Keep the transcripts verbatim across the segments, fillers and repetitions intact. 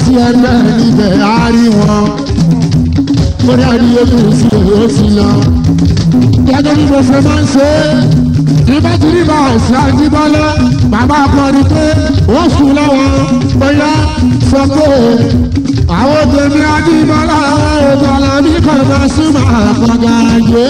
sí ẹgbẹ́ níbẹ̀ á rí wọn. Orí àríyé mi sí èrò sí lọ. Gẹ́gẹ́ bí mo ṣe máa ń ṣe é. Ìbá ti rí bá ọ̀sẹ̀ àjíbọ́lá. Bàbá akọrin pé ó sùn lọ́wọ́. Bóyá sọ pé àwọn tèmi àjíbọ́lá ọ̀gá làbí kan máa súnmọ́ àkọ́gà ayé.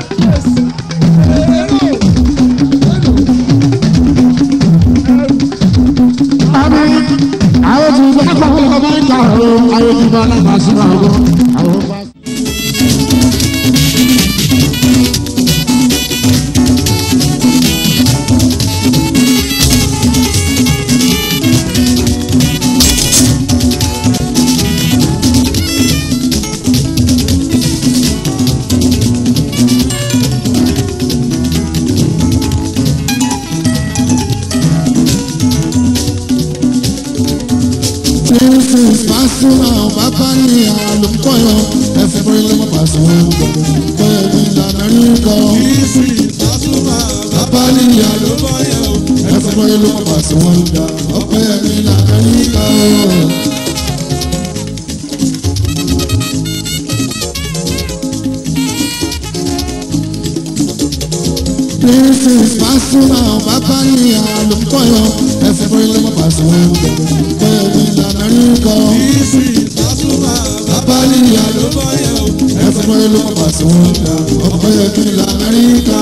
Àwọn tí ìgbà pàpọ̀ lọ́kọ̀ máa ń jà ọ̀rọ̀ àwọn tí ìgbà alábà sínú àwọn àwọn bá. Pasuma bàbá ní àlùkọ́yọ̀ ẹ̀fẹ̀ bọ́lá ló máa pàṣẹ wọn bẹ́ẹ̀ ní lamẹ́ríkà. Bàbá ní àlùkọ́yọ̀ ẹ̀fẹ̀ bọ́lá ló máa pàṣẹ wọn bẹ́ẹ̀ ní lamẹ́ríkà. Pasuma bàbá ní àlùkọ́yọ̀ ẹ̀fẹ̀ bọ́lá ló máa pàṣẹ wọn bẹ́ẹ̀ ní lamẹ́ríkà. Bàbá ní àlùkọ́yọ̀ ẹ̀fẹ̀ bọ́lá ló máa pàṣẹ wọn bẹ́ẹ̀ ní lamẹ́ríkà.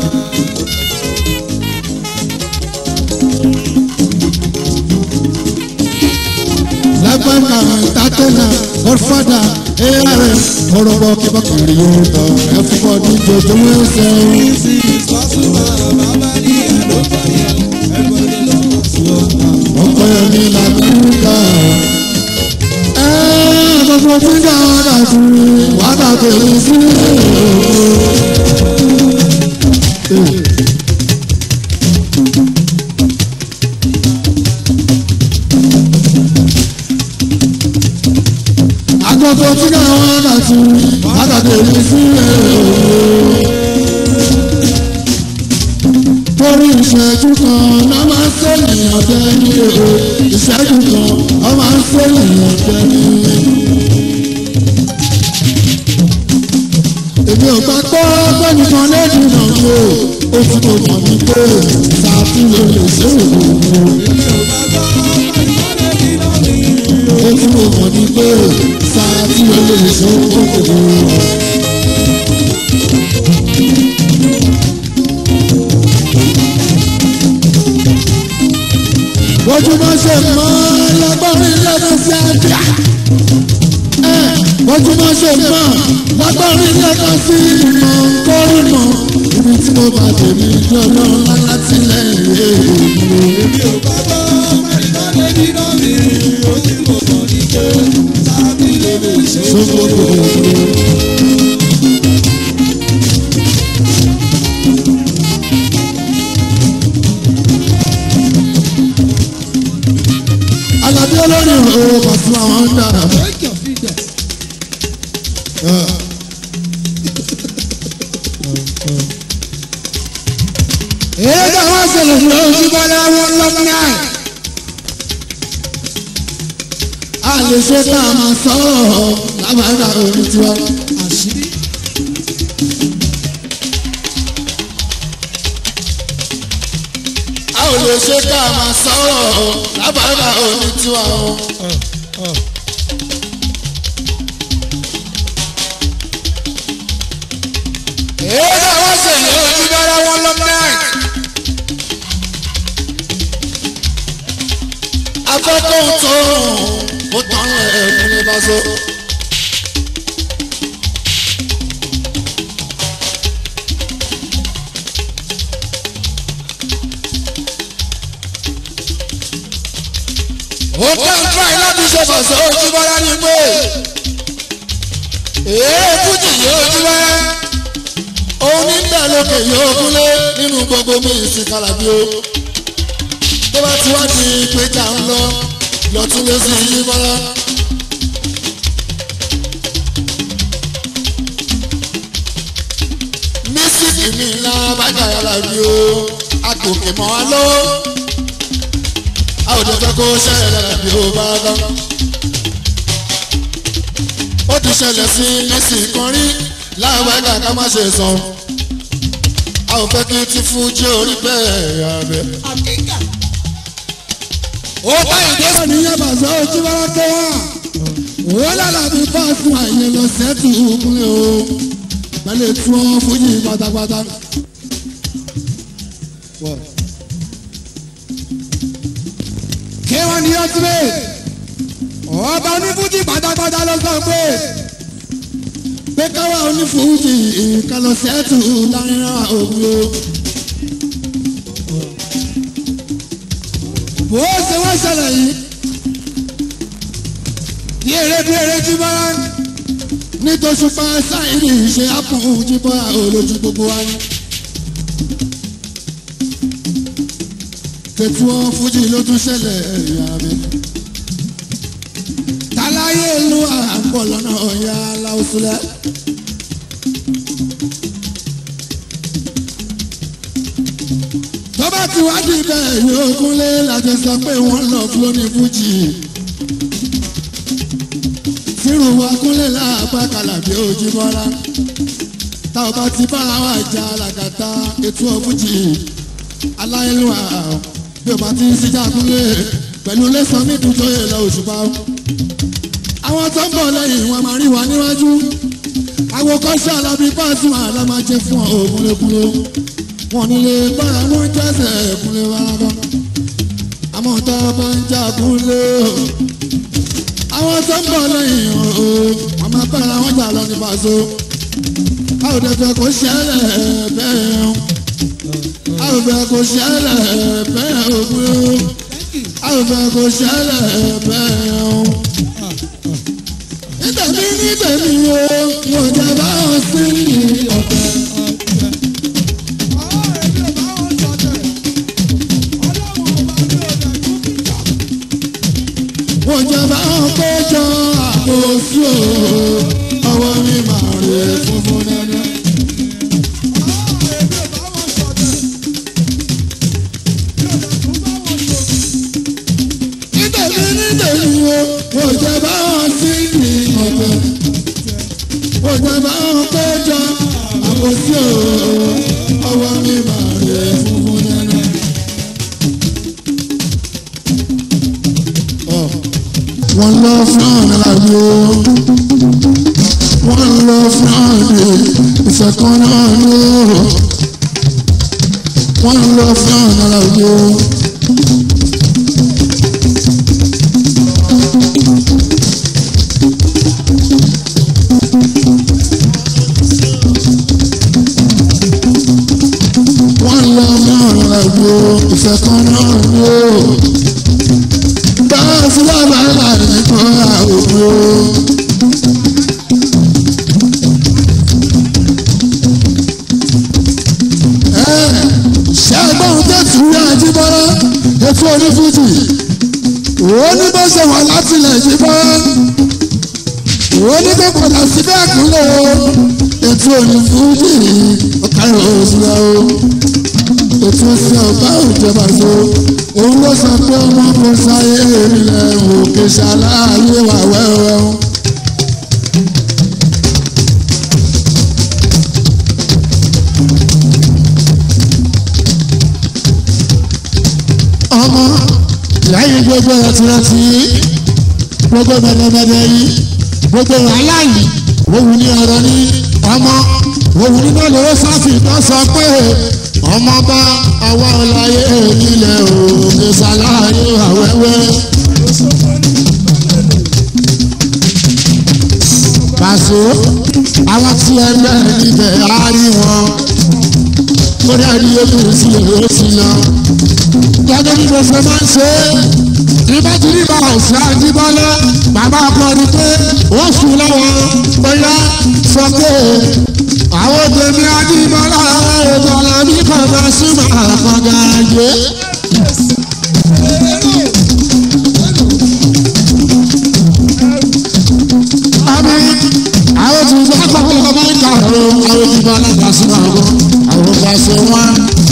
Lágbàgbà ìtàkùnà Godfather A R S ọ̀rọ̀bọ̀ kíbọ̀kìrì yóò tọ̀ ẹ̀fọ́ ní jòjò ẹsẹ̀ ọkọ̀ ẹ̀mí làbúkà ẹ̀ẹ́dọ̀gbọ̀n tí dáadáa sí wákàtí sí agbọ́gbọ́ tí náà wọ́n bá ti wákàtí èyí sí torí ìṣẹ́jú kan náà máa ń sẹ́yìn ọ̀tẹ́ ní èrò ìṣẹ́jú kan wọ́n máa ń sẹ́yìn ọ̀tẹ́ ní. èmi ò gbà pé bẹ́ẹ̀ni kan lẹ́nu náà lò ó tún kò mọ̀ ní pé ṣàfihàn lè ṣe òògùn. ó tún kò mọ̀ ní pé ṣàfihàn lè ṣe òògùn. bójúmọ́ ṣe mọ́ lágbọ́rin lẹ́nu sí àjà. bójúmọ́ ṣe mọ́ lágbọ́rin lẹ́nu sí ìmọ̀ kórìmọ̀ ibi tí mo bá tèmi lọ́nà láti lẹ́yìn èèyàn. èmi ò bá gbọ́ mẹ́ta lẹ́ni náà mi ó ti mọ̀ mọ́ ní pé sábì lè lè ṣe é ṣòro. Alábí olórí òòrùn pàṣẹ àwọn ń dà. èyí tó wọ́n ṣẹlẹ̀ ní ojú bọ́lá wọn lọ́nà. a lè ṣe tá a máa sọ̀rọ̀ lábàárà orí tiwa. a ò lè ṣe ká máa sọ̀rọ̀ lábàárà orí tiwa o. èyí tó wọ́n ṣẹlẹ̀ ní ojú bọ́lá wọn lọ́nà. akọ́kọ́ tó ó tán ẹ̀ẹ́dùn ní bá so. ó tẹ́ ń try láti ṣe fàṣẹ ojú bọ́lá ní pé èé fújì yóò jú bọ́lá òun ní bẹ́ẹ̀ lókè yóò kúlé nínú gbogbo mi ìsìnkàlàbí o tó bá ti wá di ìpéjà ń lọ lọ́tún lé sí yí bọ́lá. mísìkì mi ńlá bájà yàrá rí o àtòkè mọ́ wa lọ́wọ́ a ò jẹ́ fẹ́ kó ṣẹlẹ̀ bí o bá lọ. ṣẹlẹ̀ sí Messi kan rí láwọn ẹ̀ka ká má ṣe sọ. a ò fẹ́ kí ti fún jẹ́ orí bẹ́ẹ̀ abẹ́. ó bá ìdí sọ nìyẹn bàzọ́ ojú bá wá tó wá. ó lára bí fáàtì àyè lọ sẹ́tù kúnlẹ̀ o. pẹ̀lú tí wọ́n fújì pátápátá. kí wọ́n ní ọtí bẹ́ẹ̀ ọba onífújì pátápátá ló sọ pé pé káwa onífújì ìkànnì sẹ́tù láàrin ògùn o. bó ṣe wá ṣẹlẹ̀ yìí bí eré bí eré jí bọ́lá nítòsí pa sáìrì ṣe ápùn jí bọ́lá olójú gbogbo wa ni. kẹtù wọn fújì ló tún ṣẹlẹ̀ ìyá mi. Táláyé ìlú àpọ̀ lọ́nà ọ̀yà aláwùsùlẹ̀. tó bá ti wá di bẹ́ẹ̀ yóò kúnlé láti sọ pé wọ́n lọ fún ní fújì. tírù wa kúnlé láàpá kàlàbí ojú bọ́lá. tá ò bá ti bára wà já làkàtà ètò ọ̀fújì. aláìlúwà bí o bá ti ń síjà kúnlé pẹ̀lú lẹ́sàn mi dùn tó yẹ lọ òṣùpá. àwọn tó ń bọ̀ lẹ́yìn wọn máa rí wa níwájú. àwòkọ́ṣe Alábí Pasuma àlá máa jẹ fún ọ kúnlékúnlé. wọn nílé bára wọn jẹ́sẹ̀ kúnlé wàrà. àmọ́ tó bá ń jà kúnlé o. àwọn tó ń bọ̀ lẹ́yìn o wọn máa bára wọn jà lọ ní Paso. a ò dẹ̀ fẹ́ kó ṣẹlẹ̀ bẹ́ẹ̀ o. a ò fẹ́ kó ṣẹlẹ̀ bẹ́ẹ̀ o kúnlé o. a ò fẹ́ kó ṣẹlẹ̀ bẹ́ẹ̀ o. Nítẹ̀mí nítẹ̀mí o, mo jẹ báwọn sí ọ̀tẹ̀. Mo jẹ báwọn péjọ àpòsí o, ọwọ́ mi máa rè funfun nẹ́nẹ́. Nítẹ̀mí nítẹ̀mí o, mo jẹ báwọn sí ọ̀tẹ̀. Mo jẹ báwọn péjọ àpòsí o, ọwọ́ mi máa rè funfun nẹ́nẹ́. Wọ́n lọ fún àlàyé o, wọ́n lọ fún àlè ìfẹ̀kọ́ náà ní o, wọ́n lọ fún àlàyé o. Wọ́n lọ fún àlàyé ìfẹ̀kọ́ náà ní o. Báwo ló bá wà nínú àwòrán? Ṣẹ́gbọ́n tẹ̀sí rí Àjíbọ́lá ètò onífújì. Òun ní bó ṣe wà látìlẹ̀ Jíbọ́lá. Òun ní kó padà síbẹ̀ kúnlẹ̀ o. Ètò onífújì ọ̀kàrọ̀ òṣùlẹ̀ o. Ètò ìṣẹ́ ọ̀gá ìjọba so. Òun ló sọ pé ọmọ kò sáyé ìrìnlẹ̀ òkè ṣàlàyé wà wẹ́wẹ́ o. ọmọ lẹ́yìn gbogbo ẹ̀tìrẹ̀tì gbogbo mẹ́lẹ́mẹ́lẹ́ yìí gbogbo wàhálà yìí òun ní ọ̀rọ̀ ní ọmọ òun nínú olóró sáfì tó sọ pé ọmọ bá àwa ọláyé nílẹ̀ òkè ṣàlàyé àwẹ́wẹ́. Pàṣẹ àwọn tí ẹ lẹ́ẹ̀ níbẹ̀ á rí wọn ó ní ẹni omi sí èrè sí lọ. Gẹ́gẹ́ bí mo ṣe máa ń ṣe é nígbà tí nígbà ọ̀sẹ̀ Àjíbọ́lá bàbá akọrin pé ó sùn lọ́wọ́ bóyá sọ pé àwọn obìnrin Àjíbọ́lá ìbọ̀lá bí kò bá súnmọ́ àkọ́gà ayé. Àmì àwọn tí ìgbà kọ̀ọ̀kan bá ń kà ó àwọn Àjíbọ́lá bá súnmọ́ àwọn àwọn bá ṣe wọ́n.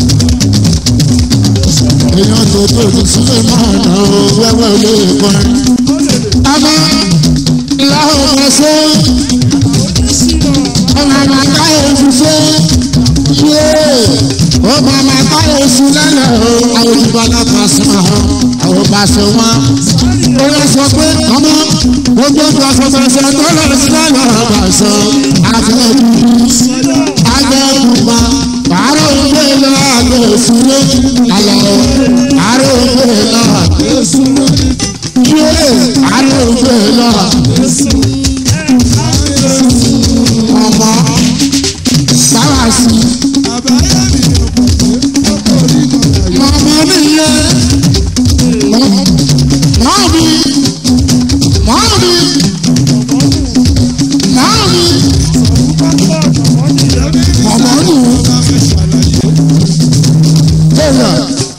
Èèyàn tó tó ti sílẹ̀ máa nà ó wẹ́wẹ́ lé ìpọ́n. Àmì ìlà òun ṣe ọmọ màkà èsù ṣe yé ọmọ màkà èsù lẹ́lẹ̀ o àwọn ìbọ̀lá pàṣẹ àwọn pàṣẹ wọn ó lọ sọ pé ọmọ gbogbo pàṣẹ pàṣẹ tó lọ sí lọ́wọ́ pàṣẹ àfihàn agbẹ́kùnmá àárọ̀ ìgbé lọ àgbẹ̀ èsù lé àlọ́ àárọ̀ ìgbé lọ àgbẹ̀ èsù lé yé àárọ̀ ìgbé lọ àgbẹ̀ èsù lé. Ọmọ sára sí. Mọ̀mọ́ mi yẹ. Mọ̀ mi. Mọ̀ mi. Mọ̀ mi. Mọ̀mọ́ nù. Bẹ́ẹ̀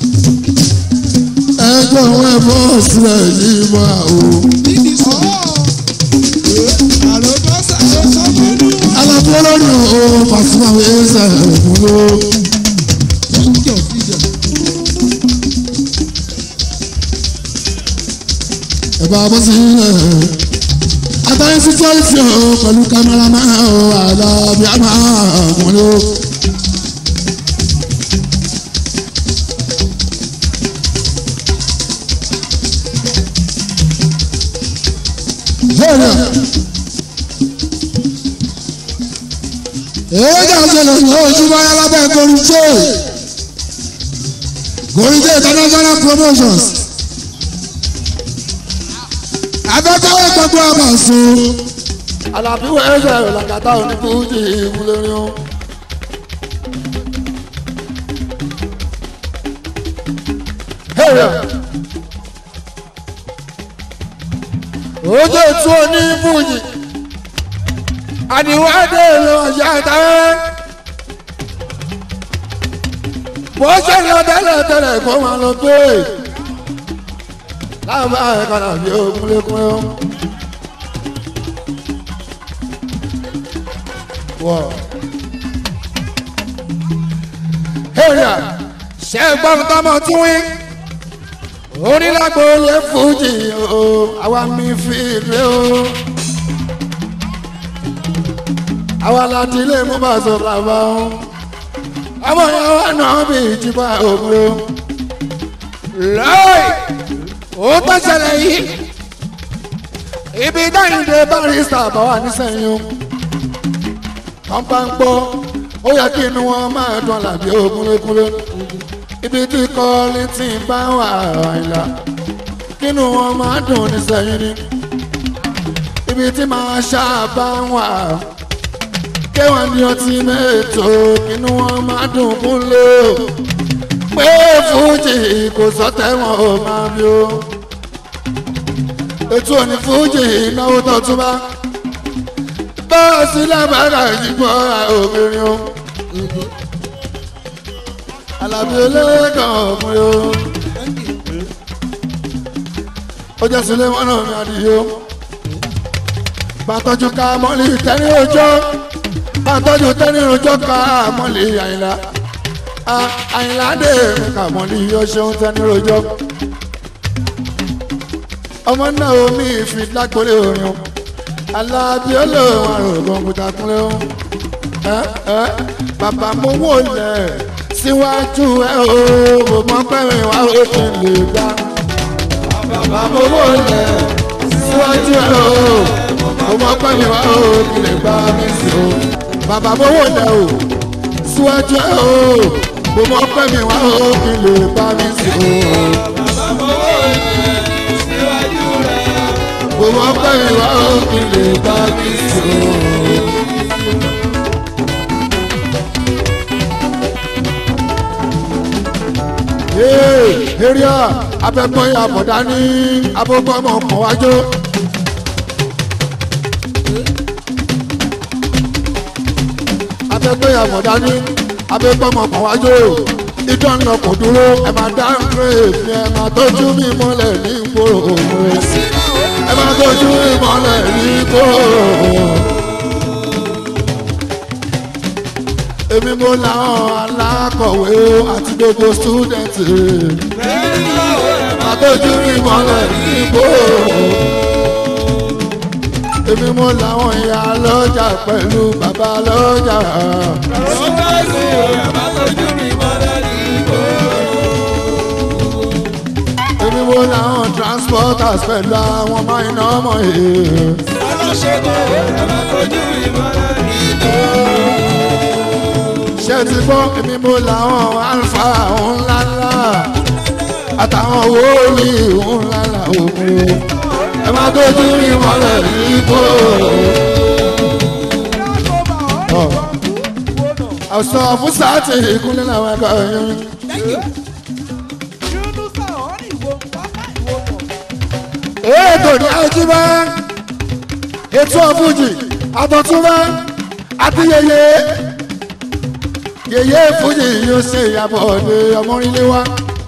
ẹgbẹ́ òun ẹ̀fọ́ sílẹ̀ ní ìmọ̀ àwọn. Alábọ́lọ́nù o Pasuma ẹsẹ̀ òkúrò. Ẹ̀bá bó sí ẹ̀ àtàrí sísọ́ọ̀sì o pẹ̀lú kámẹ́rámà o Àlàbí àmà àmúlò. Èyí ká ṣẹlẹ̀ ní ojúmọ́ alábẹ́ Gorinje Gorinje international promotions abẹ́kọ̀wé gbogbo àbàṣù. Àlàbí wọ ẹsẹ̀ làkàtà onífújì ìmúlẹ́rin o. Ojú ètò onífújì àníwádé ló ṣe àtàwẹ́ bó ṣe lọ tẹ́lẹ̀ tẹ́lẹ̀ kó máa lọ pé láàbá ẹ̀ka nàbí òkúlékúlé ó wọ̀ èrè ṣe gbọ́n tọ́mọ tún wí onílágbó lè fújì o àwa mi fi ìlú o. Àwa láti ilé mú bá sọ bàbá o àwọn ìyàwó náà bí ìjìbá òmùrò lọ́ọ̀ì ó tó ṣẹlẹ̀ yìí ibi dáìndé barista bá wà nísẹ̀yìn o pàmpáńpọ̀ ó yẹ kí inú wọn máa dùn Àlàbí òkúlékúlé ibi tí kọ́ọ́lì tí ń bá wà àìlà kí inú wọn máa dùn nísẹ̀yìn ni ibi tí máa ṣáàbá wà kéwọ́n ní ọtí mẹ́tò kínú wọn máa dùn kún lé o pé fújì kò sọ́tẹ̀ wọn ò máa bí o ètò òní fújì náwó tó tún bá bọ́ọ̀sì lábàárà ìdìbò òmìnirin o Àlàbí olóògùn ọ̀gbìn o ó jẹ́ sílé wọn náà ní adìyó bàtọ́jú ká mọ́lì tẹ́lẹ̀ ọjọ́ bàtọ́jú tẹ́lẹ̀ ọjọ́ ká mọ́lì Àyìnlá Àyìnlá dé ká mọ́lì yóò ṣeun tẹ́lẹ̀ ọjọ́ ọmọ náà omi ìfi lágbólé orin Àlàbí olóhùn àrògùn kúta kúnlẹ̀ o bàbá mo wò lẹ̀ síwájú ẹ o mo mọ pẹ́rẹ́ wá ó ti lè gbá bàbá mo wò lẹ̀ síwájú ẹ o mo mọ pẹ́rẹ́ wá ó ti lè gbá mi sí o bàbá mo wò lẹ̀ o síwájú ẹ o mo mọ pẹ́rẹ́ wá ó ti lè gbá mi sí o bàbá mo wò lẹ̀ síwájú ẹ mo mọ pẹ́rẹ́ wá ó ti lè gbá mi sí o. Èrìà abẹ́gbọ́n yà bọ̀dá ní abọ́gbọ́n ọkọ̀ wájú. Abẹ́gbọ́n yà bọ̀dá ní abẹ́gbọ́n ọkọ̀ wájú. Idán lọkọ̀ dúró ẹ máa dá gírèèdì ẹ máa tọ́jú mi mọ́lẹ̀ ní ìgboro. Ẹ máa tọ́jú mi mọ́lẹ̀ ní ìgboro. Èmi mo làwọn alákọ̀wé àti gbogbo stúdẹ̀ntì. Àtọ́jú mi mọ́lẹ̀ nígbò. èmi mo làwọn ìyá lọ́jà pẹ̀lú bàbá lọ́jà. Sọ́kà sí ọ̀yàmá tójú mi mọ́lẹ́ ní ìgboro. èmi mo làwọn transporters pẹ̀lú àwọn máìnà ọmọ yìí. Aláṣẹ́gun ọ̀yàmá tójú mi mọ́lẹ́ ní ìgboro. ṣé ti gbọ́ èmi mo làwọn alfa ńláńlá àtàwọn wòlíì ńláńlá òkú. ẹ má tójú mi mọ́lẹ̀ ní ìgboro. àwùsọ fún sáàtì ìkúnlẹ̀ làwọn ẹ̀ka ẹ̀yìn. ètò ní àjùmọ̀ ètò ọ̀fújì àtọ̀túnmọ̀ àti yẹyẹ yẹyẹ fújì yóò ṣe ìyàbọ̀ ọ̀dẹ ọmọrinlé wa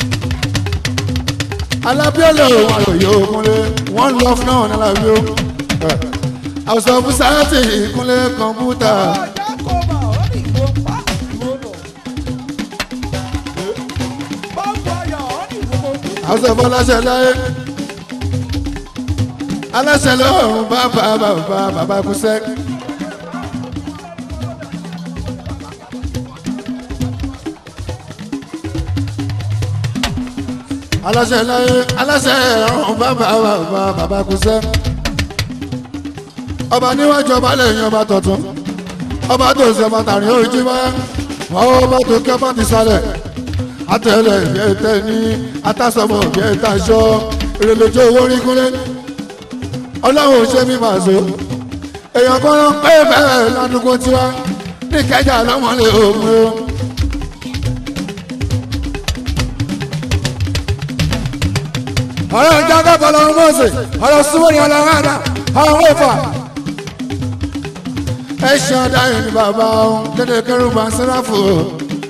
alábíọ́lẹ̀ òun àlòyé òkúnlé wọ́n lọ fún náà nílábíó àwùsọ fún sáàtì ìkúnlẹ̀ kọ̀ǹpútà. àwùsọ fún aláṣẹ láyé aláṣẹ lọ́rùn bàbá bàbá bàbá kúṣẹ́. aláṣẹ láyé aláṣẹ lọ́rùn bàbá bàbá bàbá kúṣẹ́. ọba níwájú ọba lẹ́yìn ọba tọ̀tún ọba tó ṣe ọba tàrí ojú bá ọba tó kẹ́ bá ti sálẹ̀ àtẹlẹ bí ẹ tẹ ní atásọmọ bí ẹ tà aṣọ ìrẹ̀lẹ̀jọ owó rí kúnlẹ̀. ọlọ́run ṣe mí máa so èèyàn kan ló pé bẹ́ẹ̀ ládùúgbò tiwa ní kẹjà lọ́mọlé òun o. ọ̀rọ̀ ìjà kọ́kọ́ lọ́wọ́ mọ́ọ̀sẹ̀ ọ̀rọ̀ súnmọ́ ní ọlọ́run àdá ọ̀rọ̀ òfà. ẹ ṣe ọ̀dáyìn ní bàbá òun dédé kẹrù bá ń sẹ́rà fò ó.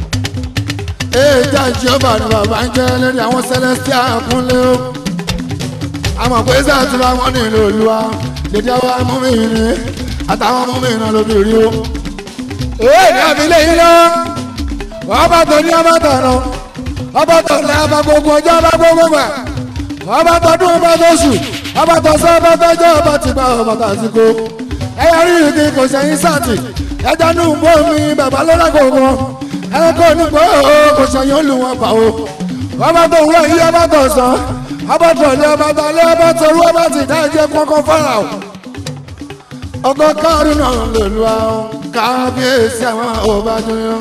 èèjà ìjọba ní bàbá ń jẹ́ lórí àwọn celestial kúnlé o. àmọ̀ pé sàtúrà wọn nílò olúwa dédé wa mú mi ní àtàwọn mú mi náà lóbi rí o. èè ní àbílẹ̀ yìí lọ ọba tó ní ọba tọ̀nà ọba tó lẹ́ ọba gbogbo ọjọ́ ọba gbogbo gbà ọba tọdún ọba tó sù ọba tó sọ ọba tó jẹ́ ọba ti gba ọba tó àsìkò ẹ̀yà rí ìdí kò sẹ́yìn sàtì ẹja nù bó mi bàbá lọ́la gbogbo ẹ̀kọ́ nígbà kò sẹ́yìn olùwọ̀n pa o ọba tó wúlò yí ọba tó sọ ọba tó lé ọba tó lé ọba tó rú ọba ti dá ẹjẹ kọ́kọ́ fara o ọkọ káàrin náà lè lu àwọn kábíyèsí àwọn ọba jẹun.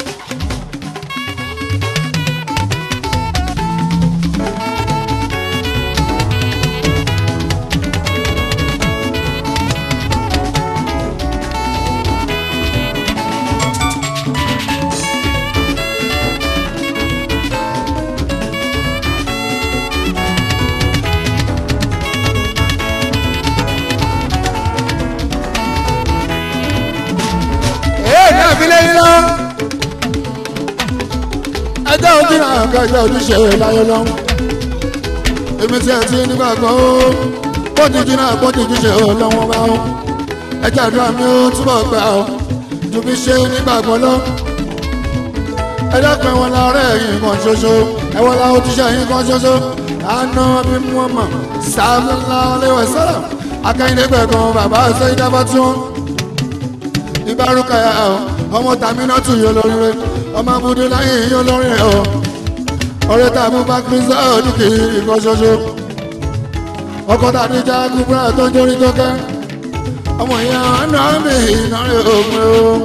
ẹjọ́ ojú náà kẹjọ ojúṣe láyé lọ èmi tí ẹ ti nígbàgbọ́ pọ́tìjú náà pọ́tìjú ṣe lọ́wọ́ bá ó ẹjọ́ àdúrà mi ó túbọ̀ gbà ó ju bí ṣe nígbàgbọ́ lọ ẹjọ́ pé wọn lọ́rẹ́ yìí kan ṣoṣo ẹwọ́n la ó ti ṣe yìí kan ṣoṣo àná bí wọ́n mọ̀ sáfúnlá léwẹ̀ sọ́rọ̀ akẹ́yìndégbẹ̀ kan bàbá ṣe ìdábọ̀ tí wọ́n ìbárúkà yà ó ọmọ tàmí náà tù yọ lórí rẹ ọmọ abúdé láyé yọ lórí rẹ ọ ọ̀rẹ́ tá a mú bá pín sọ ọdún kì í nǹkan ṣoṣo ọkọ tàbí já kúbúrà tó ń jórí tó kẹ ọmọ ìyá ọ̀nà mi ìnáwó ògùn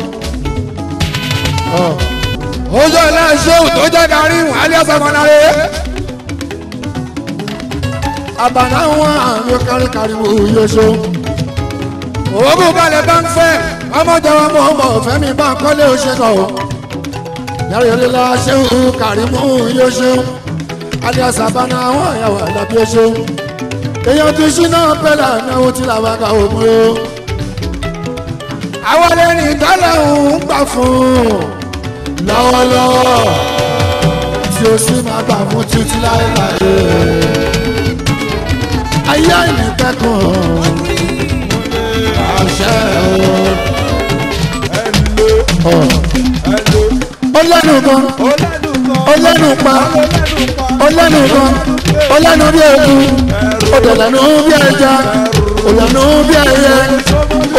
o. ojú ọ̀la ṣéwù tó jẹ́ kárí wọn alẹ́ sọmọláre àbànà wọn àmì kárí kárí wò yóò ṣó òwògùn balẹ̀ bá ń fẹ́ ọmọ jẹ́wọ́ mọ́ ọmọ fẹ́mi bá ń kọ́lé ó ṣe kọ́ ọ́ yàrá yẹlẹ la ṣéwù Kàrímù yóò ṣe alias àbànà àwọn ìyàwó àlàbí ó ṣe èèyàn ti ṣínà pẹ́lá náwó tí làwọn àgbà òmù o àwọn ẹni tọ́lẹ̀ ń gbà fún lọ́wọ́lọ́wọ́ tí ó sì máa gbà fún títí láéláé ayé àìní kẹ́kọ̀ọ́ àṣẹ o. ó lẹ́nu kan ó lẹ́nu pa ó lẹ́nu kan ó lẹ́nu bí eku ó dẹ̀ lẹ́nu bí ẹja ó lẹ́nu bí ẹyẹ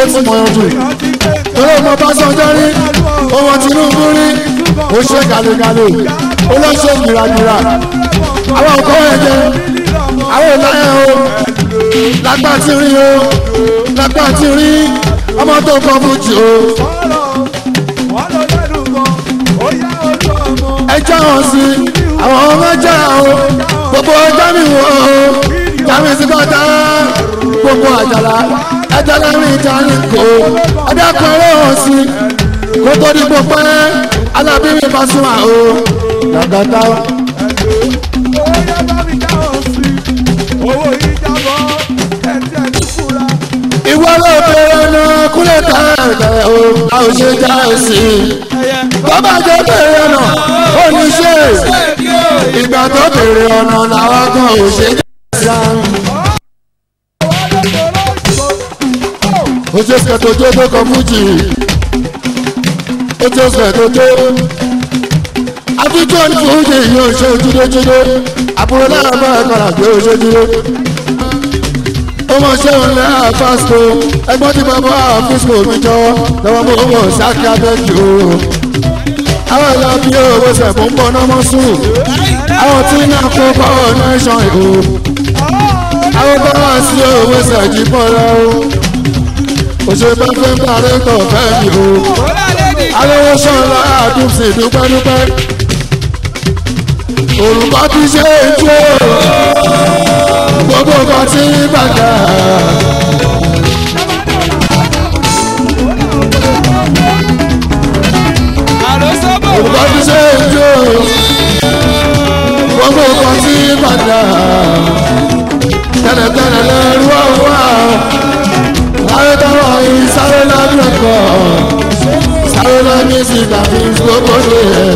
ti mọ̀ ọ́ jù torí ọmọ bá sọjọ́ rí ọmọ Tinubu rí ó ṣe gàlégàlé ó lọ ṣe gbìràgbìrà àwọn nǹkan ẹ̀jẹ̀ àwọn ìlànà o lágbá ti rí o lágbá ti rí ọmọ tó kọ́ fújì o. ẹjọ́ wọn sí àwọn ọmọ jẹ́ o gbogbo jami wo jami sí kọ́ta gbogbo àjàlá ẹjọ́ lẹ́rìn ìjà ní kò ẹ̀dẹ́kun ẹ̀rọ wọn sí kó tó di gbogbo ẹ̀ alábìrin Pasuma o làgàtà. ìwọ ló bẹ̀rẹ̀ náà kúlẹ̀ tẹ̀tẹ̀ o a ò ṣe já sí i bàbá jẹ́ bẹ̀rẹ̀ náà ó ní ṣe ìgbà tó bẹ̀rẹ̀ ọ̀nà làwọn kan ò ṣe já sí i. ojú ẹsẹ̀ tó jó tó kọ fújì ojú ẹsẹ̀ tó jó àtúntò ní fújì yóò ṣe ojúdójúdó àbúrò náà bá ẹ̀kọ́ làgbé ojúdó ọmọ ṣẹ́wọ̀n lẹ́yà fásitì ẹgbọ́n tí bàbá fúsìkò mi jọwọ́ lọ́wọ́ mú owó sákì abẹ́kì o. àwọn ìlà bí owó sẹ̀fún pọ̀ náà mọ́ sùn àwọn tí náà kó power nation o. àwọn bá wà sí owó sẹ̀jì pọ̀ lọ́wọ́ òṣèlú fẹ́ ń parẹ́ tọ̀ fẹ́ mi o. alówó sọ̀rọ̀ àdúgbò dúpẹ́dúpẹ́ olùkọ́ ti ṣe é jó gbogbo kan tí bàjẹ́. olùkọ́ ti ṣe é jó gbogbo kan tí bàjẹ́. tẹ́lẹ̀tẹ́lẹ̀ lẹ́rú ọ̀wá ayédáwọ̀ yìí sáré lábẹ́ ọkọ̀ sáré lábẹ́ sí tàbí gbogbo ṣe é.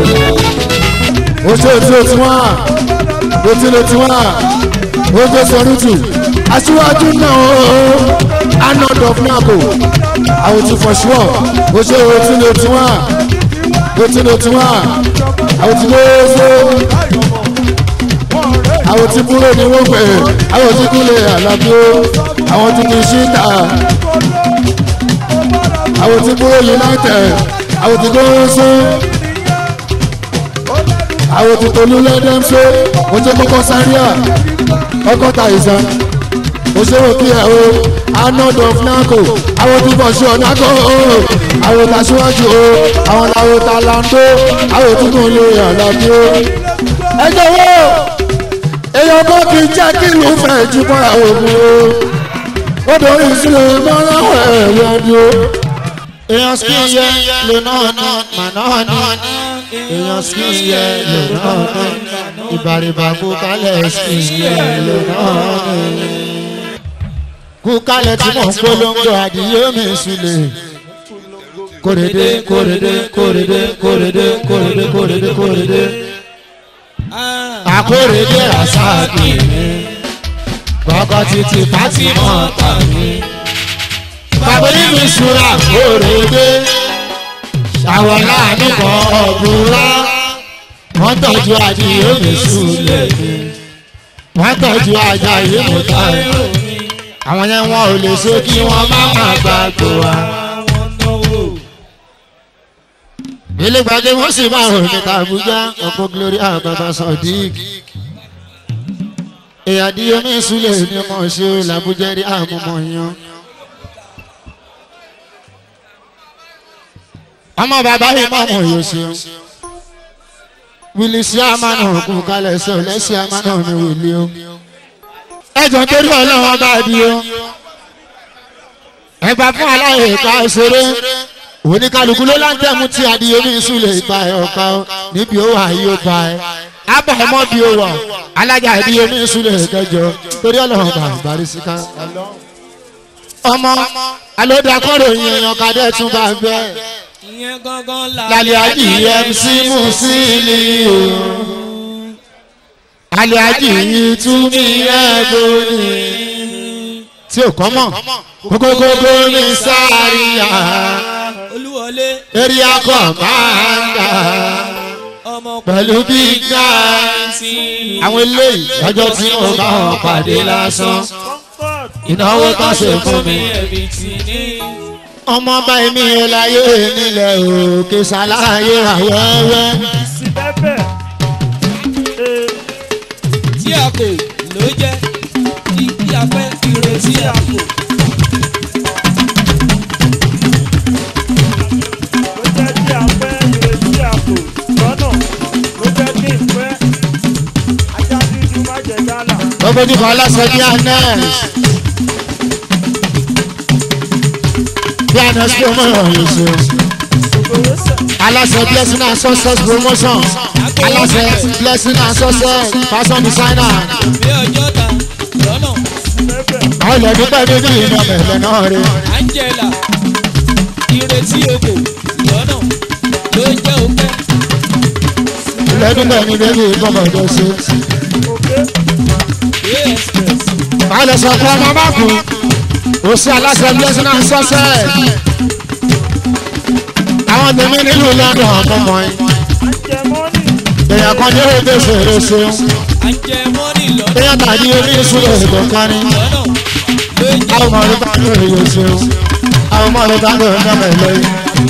ó ṣe tí ó ti wá ó ti lè ti wá ó gbé sọrútù aṣíwájú náà ó anod of nabo àwọn ti for sure ó ṣe ó ti lè ti wá ó ti lè ti wá àwọn ti lè ṣe àwọn ti kúrò ní wọ́n pẹ̀ àwọn ti kúlẹ̀ àlàbí ó àwọn ti ti ṣíta àwọn ti kúrò united àwọn ti gbọ́ ṣe àwọn ti tolú lẹ́dẹ̀m ṣe ó jẹ́ kọ́kọ́ sáríà ọkọ̀ta ìsàn òṣèré kí ẹ̀ o anod of nako àwọn ti bọ̀ ṣe ọ̀nà kọ́ o àwọn ta síwájú o àwọn làwọn ta lando àwọn tí kò lè àlàbí o. ẹ jọ̀wọ́ èèyàn bọ́ kì í jẹ́ kí ìlú fẹ̀ jù fọ́ra òògùn o ó dorí sílẹ̀ mọ́láwọ̀ ẹ̀rọ ẹ̀dí o. èèyàn sì yẹ lè náà ní màná ní èèyàn sì yẹ lè náà ní ìbàrìbà kú kálẹ̀ sì yẹ lè náà ní. kú kálẹ̀ tí mò ń polongo àdìyẹ mi sílẹ̀ kórèdé kórèdé kórèdé kórèdé kórèdé kórèdé kórèdé akórèdé rasaki mi gbọ́kọ́ títí pàtí mọ́ta mi bàbá mi ṣúra kórèdé àwọn láàánú kan ọ̀gbùnrá wọ́n tọ́jú àdìyẹ mi sílẹ̀ mi wọ́n tọ́jú àjàyè mọ́ta mi àwọn yẹn wọn ò lè ṣe kí wọ́n má má gbàgbọ́ wa. ilé gbàgbé wọ́n sì máa rò níta Àbújá ọkọ̀ glory àbàbà sọ̀dík. ìyàdíyẹ mi súlẹ̀ ní ọmọ ṣe làbújá rí àmúmọ̀ yan. ọmọ bàbá yìí mọ̀ mọ̀ yóò ṣe. wílì sí àmàna òkú kalẹ̀ sọ lẹ́sìn àmàna mi wìlì o. ẹjọ́ torí ọlọ́wọ́ bá di o. ẹgbà fún aláyè ká ṣeré oníkàlùkù ló láǹtẹ̀mú tí adìyẹ mi súlẹ̀ ìpa ẹ̀ ọ̀ka níbi ó wà yóò pa ẹ̀ abàmọ́ bí ó wà alájà adìyẹ mi súlẹ̀ kẹjọ torí ọlọ́run bá ìbárí síká. ọmọ alódàkọ́rò yẹn èèyàn kadẹ́ tún bá bẹ́ẹ̀ lálẹ́ adìyẹ mc musili o alẹ́ adìyẹ tún mi ẹ̀gbọ́n ni tí ò kọ́ mọ̀ kókókókó ní sáríà area commander pẹ̀lú big guy àwọn eléyìí lọ́jọ́ tí mo bá wọn pàdé lásán ìnáwó kan ṣe fún mi. ọmọ ọba èmi ò láyé nílẹ̀ òkè ṣàlàyé àwẹ́wẹ́. tí a kò ló jẹ́ kí a fẹ́ ìrètí a kò. Nobody for last for Pianos. Pianos promotion. Alas blessing and success promotion. Alas blessing and success fashion designer. Àwọn ìlọ́dún pẹ̀lú ní ìlú ọ̀bẹ̀lẹ̀ náà rí. Angela ìrètí oko lọ́nà ló jẹ́ òkè. Ìlọ́dún pẹ̀lú ní ìlú ọ̀bẹ̀lẹ̀ ṣe. Báyọ̀ sọ fún ọmọ bá kú, ó sí aláṣẹ blessing and success. Àwọn tèmi nílùú London ọ̀pọ̀ mọ́ ẹ. Èèyàn kan ní ó dé ṣèrè ṣeun. Èèyàn tàbí orí ìṣúlẹ̀ èdè kan ní. Àwọn ọmọ rẹ̀ bá ń lórí yóò ṣeun. Àwọn ọmọ rẹ̀ bá ń lórí ọmọ ẹ̀ lórí.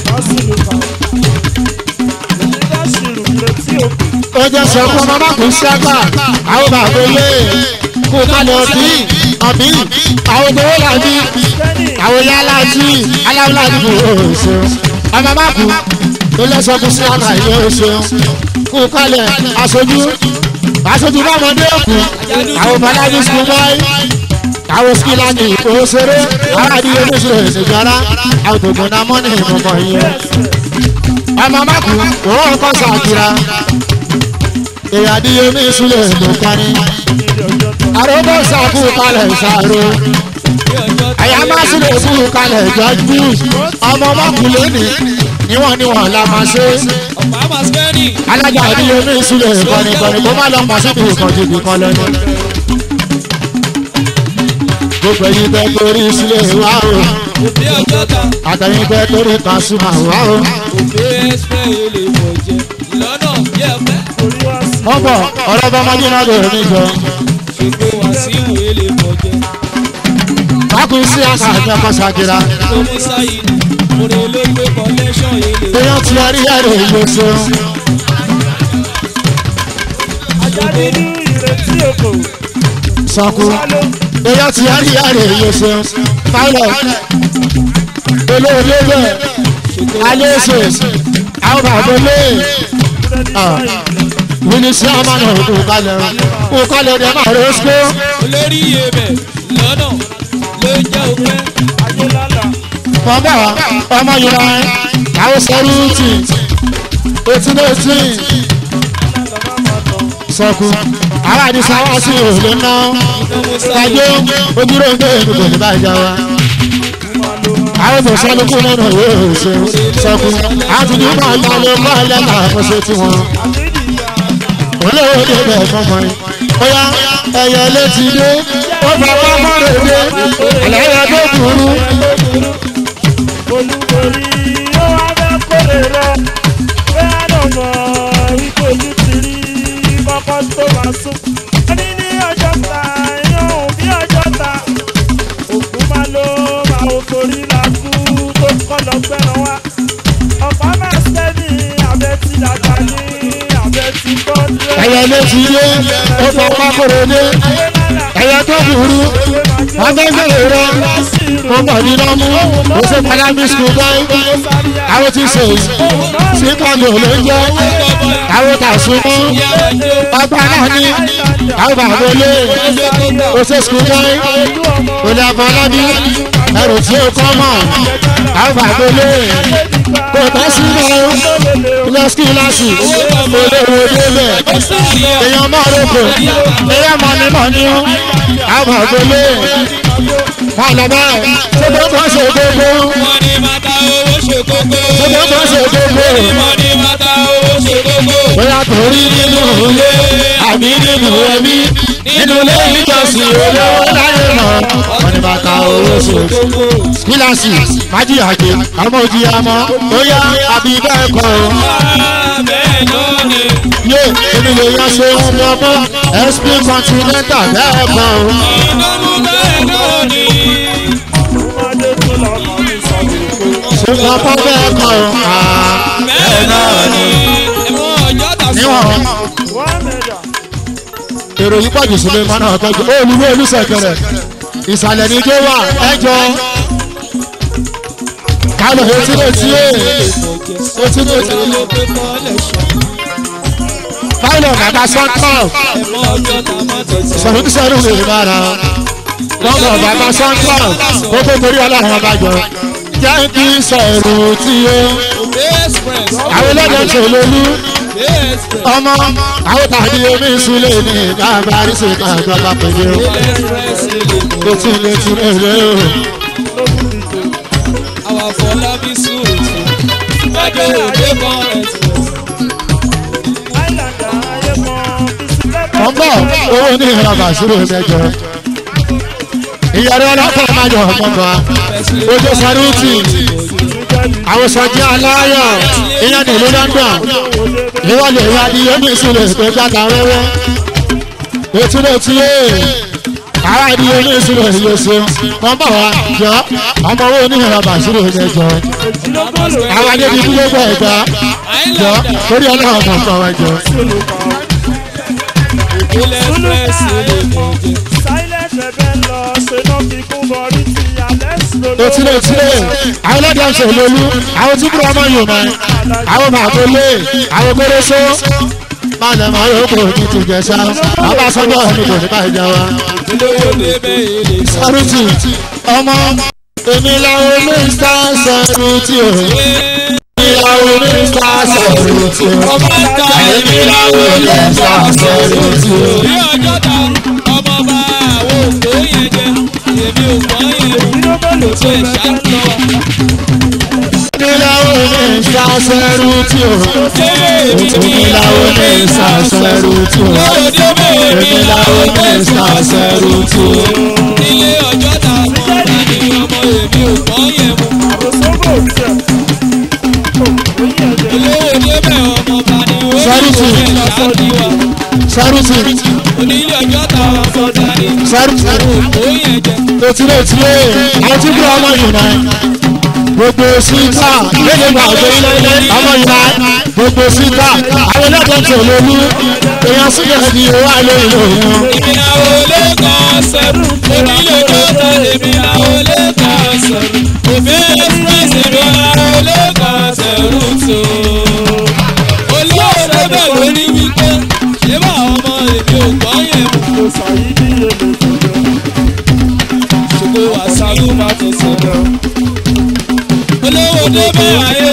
Ó jẹ́ sọ fún ọmọ bá kú sí àgbà, àwọn bàbá olè. Kó kálẹ̀ ọ̀bí ọ̀bí àwọn owó làbí àwọn ìyá aláàjì aláwọ̀ àdìbò oṣù ọmọ má kú tó lẹ́sọ̀ kú sí àgbà ìwé oṣù kó kálẹ̀ aṣojú aṣojú bámọdé òkú àwọn balaji school boy àwọn skila ní òṣèré àwọn àdìyẹ oṣù ìṣèjára àwọn tògùn náà mọ́ ní ìmọ̀mọ́ yìí ọmọ má kú òun kọ́ sàkíra èyí àdìyẹ mi ìṣúlẹ̀ ìdòkọ́ni. Àròbọ̀ sàkú kalẹ̀ ìṣàrò. Àyà máa sílẹ̀ fún kalẹ̀ ìjọ́jú. Ọmọ ọmọkùnrin ní níwọ̀n níwọ̀n la máa ṣe. Alájà ìdílé mi sílẹ̀ ìkọ̀nìkọ̀nì kó má lọ mọ̀ síbi ìkànjú ìbìkan lẹ́nu. Gbogbo ẹ̀yin bẹ́ẹ̀ torí sílẹ̀ wá o. Àtẹ̀yìn bẹ́ẹ̀ torí Pasuma wá o. Ọ̀bọ̀ ọ̀rọ̀ bá máa dínà lórí mi jọ. Bákùn sí àṣà àti ọkọ̀ ṣàkìrà. Èèyàn ti rí ẹ̀rọ ìlú ṣeun. Sọ̀kù. Èèyàn ti rí ẹ̀rọ ìlú ṣeun. Pilot. Olóòlé bẹ̀. Alẹ́ ṣe. Àwọn bàbá olè. Mínísí àmàlà òkú kalẹ̀ òkú kalẹ̀ dẹ̀ máa rẹ̀ ṣe. Olórí ebè lọ́nà ló jẹ́ òpẹ́. Bàbá ọmọ Yorùbá àwọn sẹ́rùtì eighteen eighteen sọ̀kù àwọn àdìsá wá sí òòlù náà ṣáájú ojúrò ń gbé ènìyàn ní báyìí jáwa. Àwọn mọ̀sálùkù nínú ìwé òṣèlú sọ̀kù àtúndì máa ń lọ mọ́ ẹlẹ́ta àkọsí tiwọn. Olówó dé bẹ̀ fọmọ yìí. Bóyá ẹyẹ létí dé, ó bá wá mọ́rẹ̀ dé, ẹlẹ́yẹ tó burú. Olúborí ó wá fẹ́ kórè rọ, bóyá lọ́mọ ikú ojú ti rí kọ́kọ́ tó máa sún. Ẹni ní ọjọ́ ta, yóò bí ọjọ́ ta. Òkú máa ló máa ò torí làkú tó kọ́ lọ gbẹ́ràn wá. Ọ̀pá máa sẹ́ni àbẹ̀tí dàgbà ní. Ẹyẹ létí dé, ó fọ pákòrò dé, ẹyẹ tó burú, wọ́n fẹ́ gbèrè rẹ, ó bọ̀ ní lọ́mú, ó ṣe Palami school boy, àwọn ti ṣe sí kọ́ndò ló ń jẹ́, àwọn tàṣùmọ́, ọgbà náà ní, àwọn bàbá olè, ó ṣe school boy, olè àbọ̀lábí, ẹrù tí ó kọ́ mọ̀, àwọn bàbá olè, kò tẹ́ sí lọ, ilé skíláàsì, olè wo débẹ̀, èèyàn mọ̀ lóko, èèyàn mọ̀ ní mọ̀ ní, àwọn bàbá olè, wọ́n lọ bẹ́ẹ̀, tó bó tó ṣe gbogbo, tó bó tó ṣe gbogbo, bóyá torí nínú ilé, àbí nínú ẹbí, nínú ilé ìjọsìn olówó láyé lọ, wọ́n ní bàtà owó ṣe skíláàsì, májì àjẹ, àmọ́ òjì àmọ́, bóyá àbí bẹ́ẹ̀ kọ́ o. Yé èmi lè yan ṣe ohun ọmọ S P Continental bẹ́ẹ̀ kọ́ o. mọ pọ́ bẹ́ẹ̀ kọ́ bẹ́ẹ̀ náà ni ẹ̀wọ̀n ọjọ́ tà sọ. níwọ̀n èrò yìí pọ̀jù sílẹ̀ mọ́nà ọ̀tọ́jú olùwé olùsẹ̀kẹrẹ ìsàlẹ̀ ní ijó wà ẹjọ́ kálọ̀ etí létí ẹ̀ etí létí báyọ̀ bàbá sọ́ńtọ̀ sọ̀rọ̀ sọ̀rọ̀ lè bára lọ́gbọ̀n bàbá sọ́ńtọ̀ ó tó torí ọlọ́run ọba jọ jẹ́ kí sọ̀rọ̀ tí ó àwọn ẹlẹ́dẹ̀ tó lólú ọmọ àwọn tàbí omi ìsúlẹ̀ ní ìgbàgbà àrísí ìgbàgbà pẹ̀lú etí létí lè o. Our Fọlábí sùúrù tí lọ́jọ́ òde kan express. ọgbọ́n owó ní ìrọ̀bà sílò mẹ́jọ ìyàrá ọlọ́pàá máa jọ ọmọdé ojú sárúùtì àwọn sọjí aláyọ̀ ìyẹn ní ìlú london ìwọlé ìyá di omi ìsúlẹ̀ ìpè gbàgbà wẹ́wẹ́ etí létí ẹ̀ àwọn àdí omi ìsúlẹ̀ ìyẹsẹ̀ wọ́n bọ̀ wá jọ ọmọ owó ní ìrọ̀bà sílò mẹ́jọ àwọn àdé bíi dúró bọ̀ ẹ̀gbá jọ torí ọlọ́run kọ̀ọ̀kan wá jọ. Ilé express lè méje. etí létí ẹ̀ àwọn ọlọ́dẹ ṣe lólú àwọn tí kúrò ọmọ yòó mọ́ àwọn màgbélé àwọn gbéréṣó máa lẹ̀ máa yóò kó títí jẹ̀ṣà bàbá sọ́jọ́ ọ̀hún kò ní káyìí jẹ́ wa. Olówó débẹ̀ ilé sọ. sárútì ọmọ èmi làwọn ní sá sárútì o èmi làwọn ní sá sárútì o Ọba ń ta èmi làwọn ní sá sárútì o. ní ọjọ́ ta ọmọ bá àwọn òkú yẹn jẹ. Èmi ò gbọ́ yẹn o. Ló ṣe ṣàkóso. èmi làwọn ní sá sárútì o èmi làwọn ní sá sárútì o Olówó débẹ̀ èmi làwọn ní sá sárútì o. ilé ọjọ́ ta mọ́ ní ọmọ èmi ò gbọ́ yẹn mu. Olówó débẹ̀ ọmọ bá ní ó Sárútì. ṣe ṣàkíwá. sárútì Onílé ọjọ́ ta ọ̀sán dání. sárútì Òkú yẹn jẹ. etí létí ẹ̀ àwọn tí kúrò ọmọ yìí náà gbogbo síta lédè gbà ọjọ́ ọmọ yìí náà gbogbo síta àwọn ẹlẹ́dẹ̀ tó lólú èèyàn sílẹ̀ ní owó àlẹ́ ìlú òun. Èmi làwọn olè kan sẹ́rù. Onílé ọjọ́ ta èmi làwọn olè kan sẹ́rù. Òbí express èmi làwọn olè kan sẹ́rù tó. Olówó débẹ̀ lórí wípé ṣé bá ọmọ èmi ò gbọ́ yẹn mu. Ṣùgbọ́n wàsálù má tó sọ̀rọ̀. Olówó débẹ̀ ayé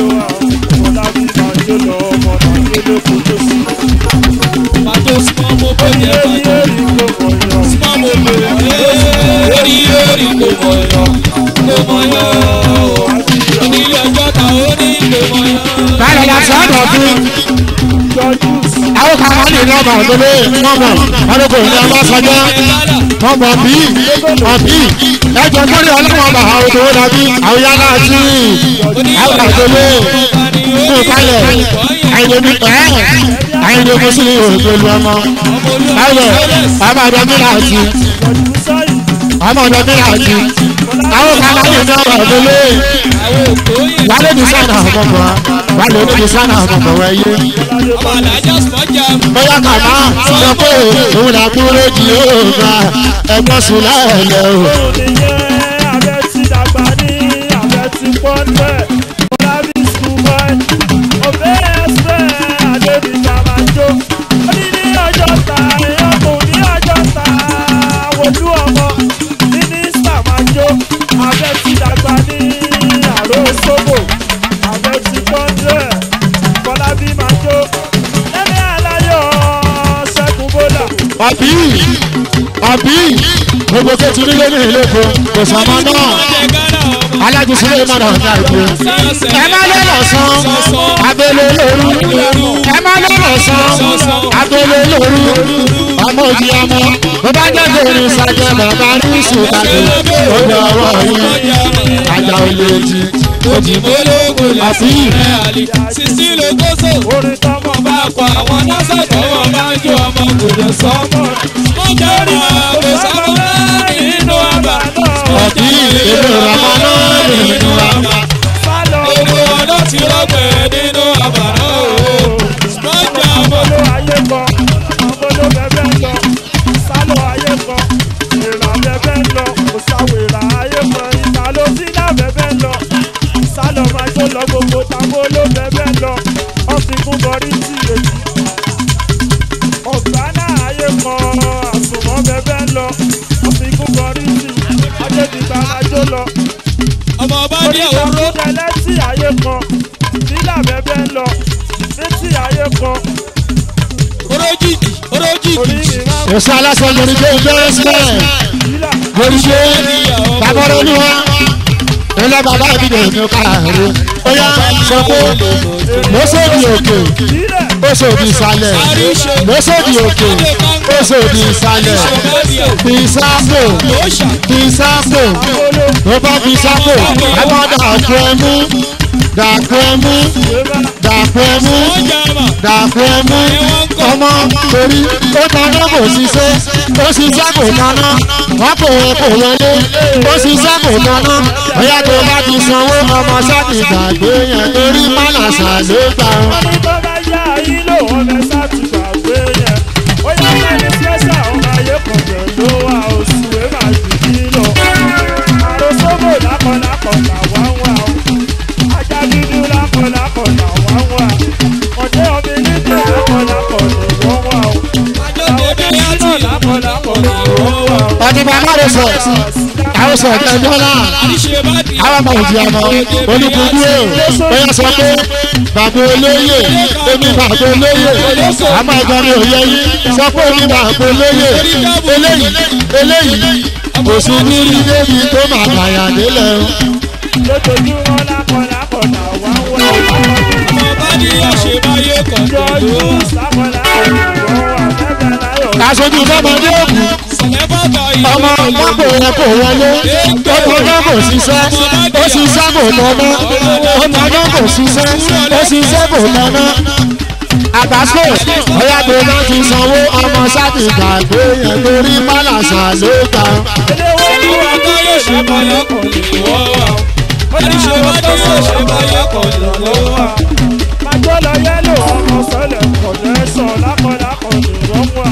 pàtó small mobo jẹ́ pàtó. Small mobo orí orí kò mọ̀ yọ. Kò mọ̀ yọ. Onílé ọjọ́ ta ó ní kò mọ̀ yọ. báyọ̀ la sọ ọ́dọ̀ fún àwọn kan wọ́n lè ní ọmọ òdòdó mọ́mọ́ ọdún kò ní ọmọ sọjọ́ mọ́mọ́ bí ọbí ẹjọ́ lórí ọlọ́wọ́ ọba àwọn òdòdó dàbí àwọn yàrá àti àwọn àdòdó fún ìpalẹ̀ àìlèmí ẹ̀ àìlèmí sí òdòdó ọmọ báyọ̀ ọmọ ọdọọdún láti ọmọ ọdọọdún láti àwọn kan wọ́n lè ní ọmọ òdòdó Àwọn òkú yẹn wálé ní sànà ọmọkọ wálé ní sànà ọmọkọ wáyé ọmọ alájà sọ́jà. bóyá kàmá sọ pé òun là kúrò jì ó gba ẹgbọ́n sùn láàlẹ́ o. ọbí ọbí gbogbo kẹtù nílé ní ìlẹ́kọ̀ọ́ kò sọmọ náà alájùsílẹ̀ ìmọ̀nà ọ̀gá ìgbé ẹ má lọ́rọ̀ sán abẹ́lé lóru ẹ má lọ́rọ̀ sán abẹ́lé lóru ọmọ òjì ọmọ bàbá jẹ́jẹ́ orin sàjẹ́ bàbá ní ìṣèkàdé ọjọ́ ọwọ́ yìí ajá olè jí Òjì mólógó lẹ́sìn rẹ̀ àlè. Sísí lókòsò. Orin tọ́mọ bá kọ àwọn nọ́ọ̀sẹ̀ tọ́wọ́ bá ń jó ọmọ kò lè sọ́mọ́. Mo jẹ́ ìrìn àgbẹ̀ sọ́mọ́ náà nínú àbá. ọ̀bí èlò ìrànmọ́ náà nínú àbá. Fálọ jó lọ. ọmọ ọba ní òwúrọ̀. oríta kúndẹ̀ létí ayé kan nílà bẹ́bẹ́ ń lọ létí ayé kan. orójì orójì. orí mi máa ń Èso aláṣẹ lórí gbé bẹ́ẹ̀ sílẹ̀. nílà. Lórí gbé bàbá olúwa. Ilé bàbá mi lè mú káàárọ̀. Ó yá sọ pé mo sóòdì òkè, ó sòdì ìsàlẹ̀. Mo sóòdì òkè, ó sòdì ìsàlẹ̀. Fi sáàpò, fi sáàpò. Mo bá fi sáàpò, ẹ bá dàpọ̀ ẹmú, dàpọ̀ ẹmú, dàpọ̀ ẹmú, dàpọ̀ ẹmú. Ọmọ torí ó taná kò ṣiṣẹ́, ó ṣiṣẹ́ kò taná. Wọ́n kò wọ́n kò wọlé, ó ṣiṣẹ́ kò taná. Ọ̀yá tó bá ti sanwó ọmọ sáàtì gbàgbé yẹn torí mánàṣà ló gbà wọn. wọ́n ní tó bá yá yín lò wọ́n fẹ́ sáàtì gbàgbé yẹn. ó yẹ kí ẹni fẹ́sà ọmọ ayé kan jẹ̀ ló wà oṣù ẹ̀ máa jù kí lọ. àròsóbò lákọ̀lákọ̀ làwọn wà ó. ajá dúdú lákọ̀lákọ̀ làwọn wà. ọ̀dẹ́ ọmọ nígbà lákọ̀lákọ̀ làwọn wà ó. àwọn oníṣẹ́ lákọ̀lákọ̀ làwọn wà ó. Ọtí bàbá rẹ̀ sọ̀, àwọn sọ̀ ọ̀tẹ̀ dọ́là, àwọn ọmọ òjì ọmọ olùkúndú ò, bóyá sọ pé bàbá olóyè, èmi bàbá olóyè, àmọ́ ẹ̀gbọ́n mi ò yẹ yín, sọ pé èmi bàbá olóyè, eléyìí, eléyìí, kò sí nírí débi tó máa bàyà délẹ̀ o. lójoojúmọ́ lákọ̀lákọ̀ làwọn wà ó. ọmọ ọba ní àṣebáyé kan tó jọjú lò. lákọ̀lákọ̀ làwọn wà bẹ́ẹ̀ láyọ̀. Aṣojú fọmọdé òkú, sọ̀lẹ́ bàbá yìí. ọmọ pápò yẹn kò wọlé, ó tọjọ́ kò ṣiṣẹ́, ó ṣiṣẹ́ kò lọ́nà, ó tọjọ́ kò ṣiṣẹ́, ó ṣiṣẹ́ kò lọ́nà. Àbáṣe ọ̀yá tó bá ti sanwó ọmọ sáàtì gbàgbé yẹn torí mánàṣà ló gbà. olúwa tó yóò ṣe báyọ̀ kan lò wọ́ wa. àṣebáyé yóò ṣe báyọ̀ kan lò wọ́ wa. Májọ́ lọ yẹ́lò ọmọ sọ́lẹ̀ kọ̀dẹ́sọ̀ lákọ̀lákọ̀ lè wọ́n wà.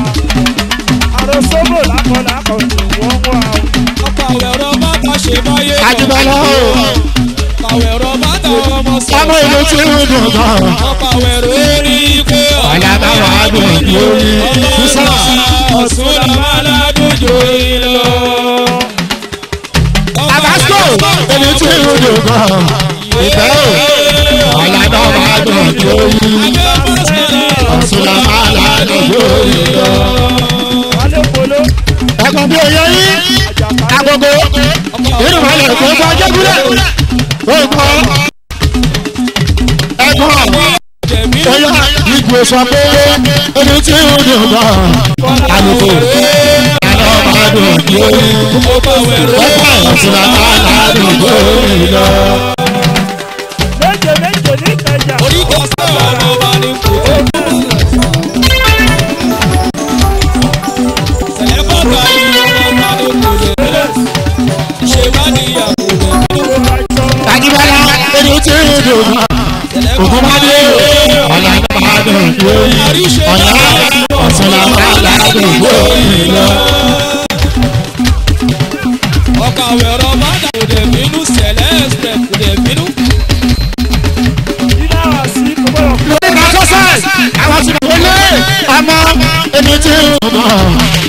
Àròsóbò lákọ̀lákọ̀ lè wọ́n wà. ọkọ̀ àwẹ̀rọ̀ bàtà ṣe báyé kan Àjùbọ̀lá o, àwẹ̀rọ̀ bàtà ọmọ sọ̀rọ̀. ọmọ ìlú tí ń dùn gan. ọkọ̀ àwẹ̀rọ̀ rí pé Ọ̀la bá wà á dùn lórí sísá. ọ̀sùn làwọn aládùjọ ìlọ. Àbáṣe ìlú tí ń dùn gan. Ìfẹ́ o, ọ̀la bá wà á dùn lórí. Ọ̀sùn làwọn aládùjọ ìlọ. Wálé polo, Ẹ̀gbọ́n bí oyè yín, agogo, nínú ìmọ̀lẹ̀ kò gbọ́ jẹ́gúlẹ̀. Ó gbọ́. Ẹ̀gbọ́n bóyá ìgbò sọ pé ẹni tí ó dùn gan. Àlùkò àlọ́ máa dùn lórí. Pẹ́pẹ́ ọ̀sùn máa ládùn lórí lọ. méje méje ní ìkẹjà. orí kan sọ̀rọ̀ ọ̀rọ̀ bá ní kò tó. sẹ̀lẹ̀ bàbá yìí ọmọ bá ní kò lè ṣe bá níyàwó rẹ̀. Àjíbọ́lá ẹni tí ó dùn gan. Ògùn máa dé ọ̀la máa dùn lórí. Ọ̀la ọ̀sùn máa ládùn lórí lọ. ọkọ̀ àwẹ̀rọ̀ bàtà kò dẹ̀ bínú sẹ̀lẹ̀ ẹ̀sẹ̀ kò dẹ̀ bínú. Ilé àwọn sí kòkòrò fún Lórí kan sọ́sẹ̀, àwọn ti kò lé ọmọ ẹni tí ó dùn gan.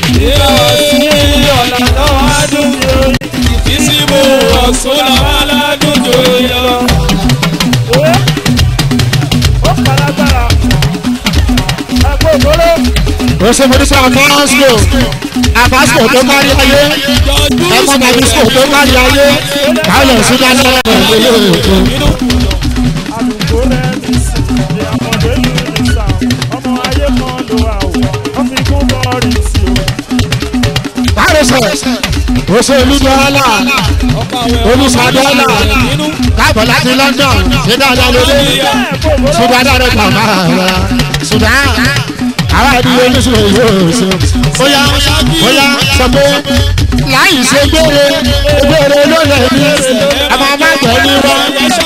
ọ̀nà lọ́wọ́ adùn ní orí. ìfísíbò ọ̀sùn làwọn aládùjọ ìlọ. Òwe ó kàlágbára. Ẹ̀gbọ́n ògbóró. Ó ṣe mo ní sọ àfáàsìkò àfáàsìkò tó kárí ayé ẹ̀kọ́ tàbísìkò tó kárí ayé káyọ̀ sí dáná ìlú èkó. Àlùkò rẹ̀ ní sí ìdí àmọ̀dé lù ní sàn. Ọmọ ayé kan ló wà ó. Wọ́n fi kún bọ́ọ̀rì sí o. Kárọ̀sẹ̀ ó ṣe olúdọ́là olùsàdọ́là káàbọ̀ láti London ṣé dáadáa lóde ṣé dáadáa rẹ̀ gbà máa rà ṣùgbọ́n àwọn àdúgbò oníṣòwò yóò ṣe. Bóyá bóyá sọ pé láì ṣe gbére gbére ló lè ní àmọ́ àmàgbẹ́ ní wọn.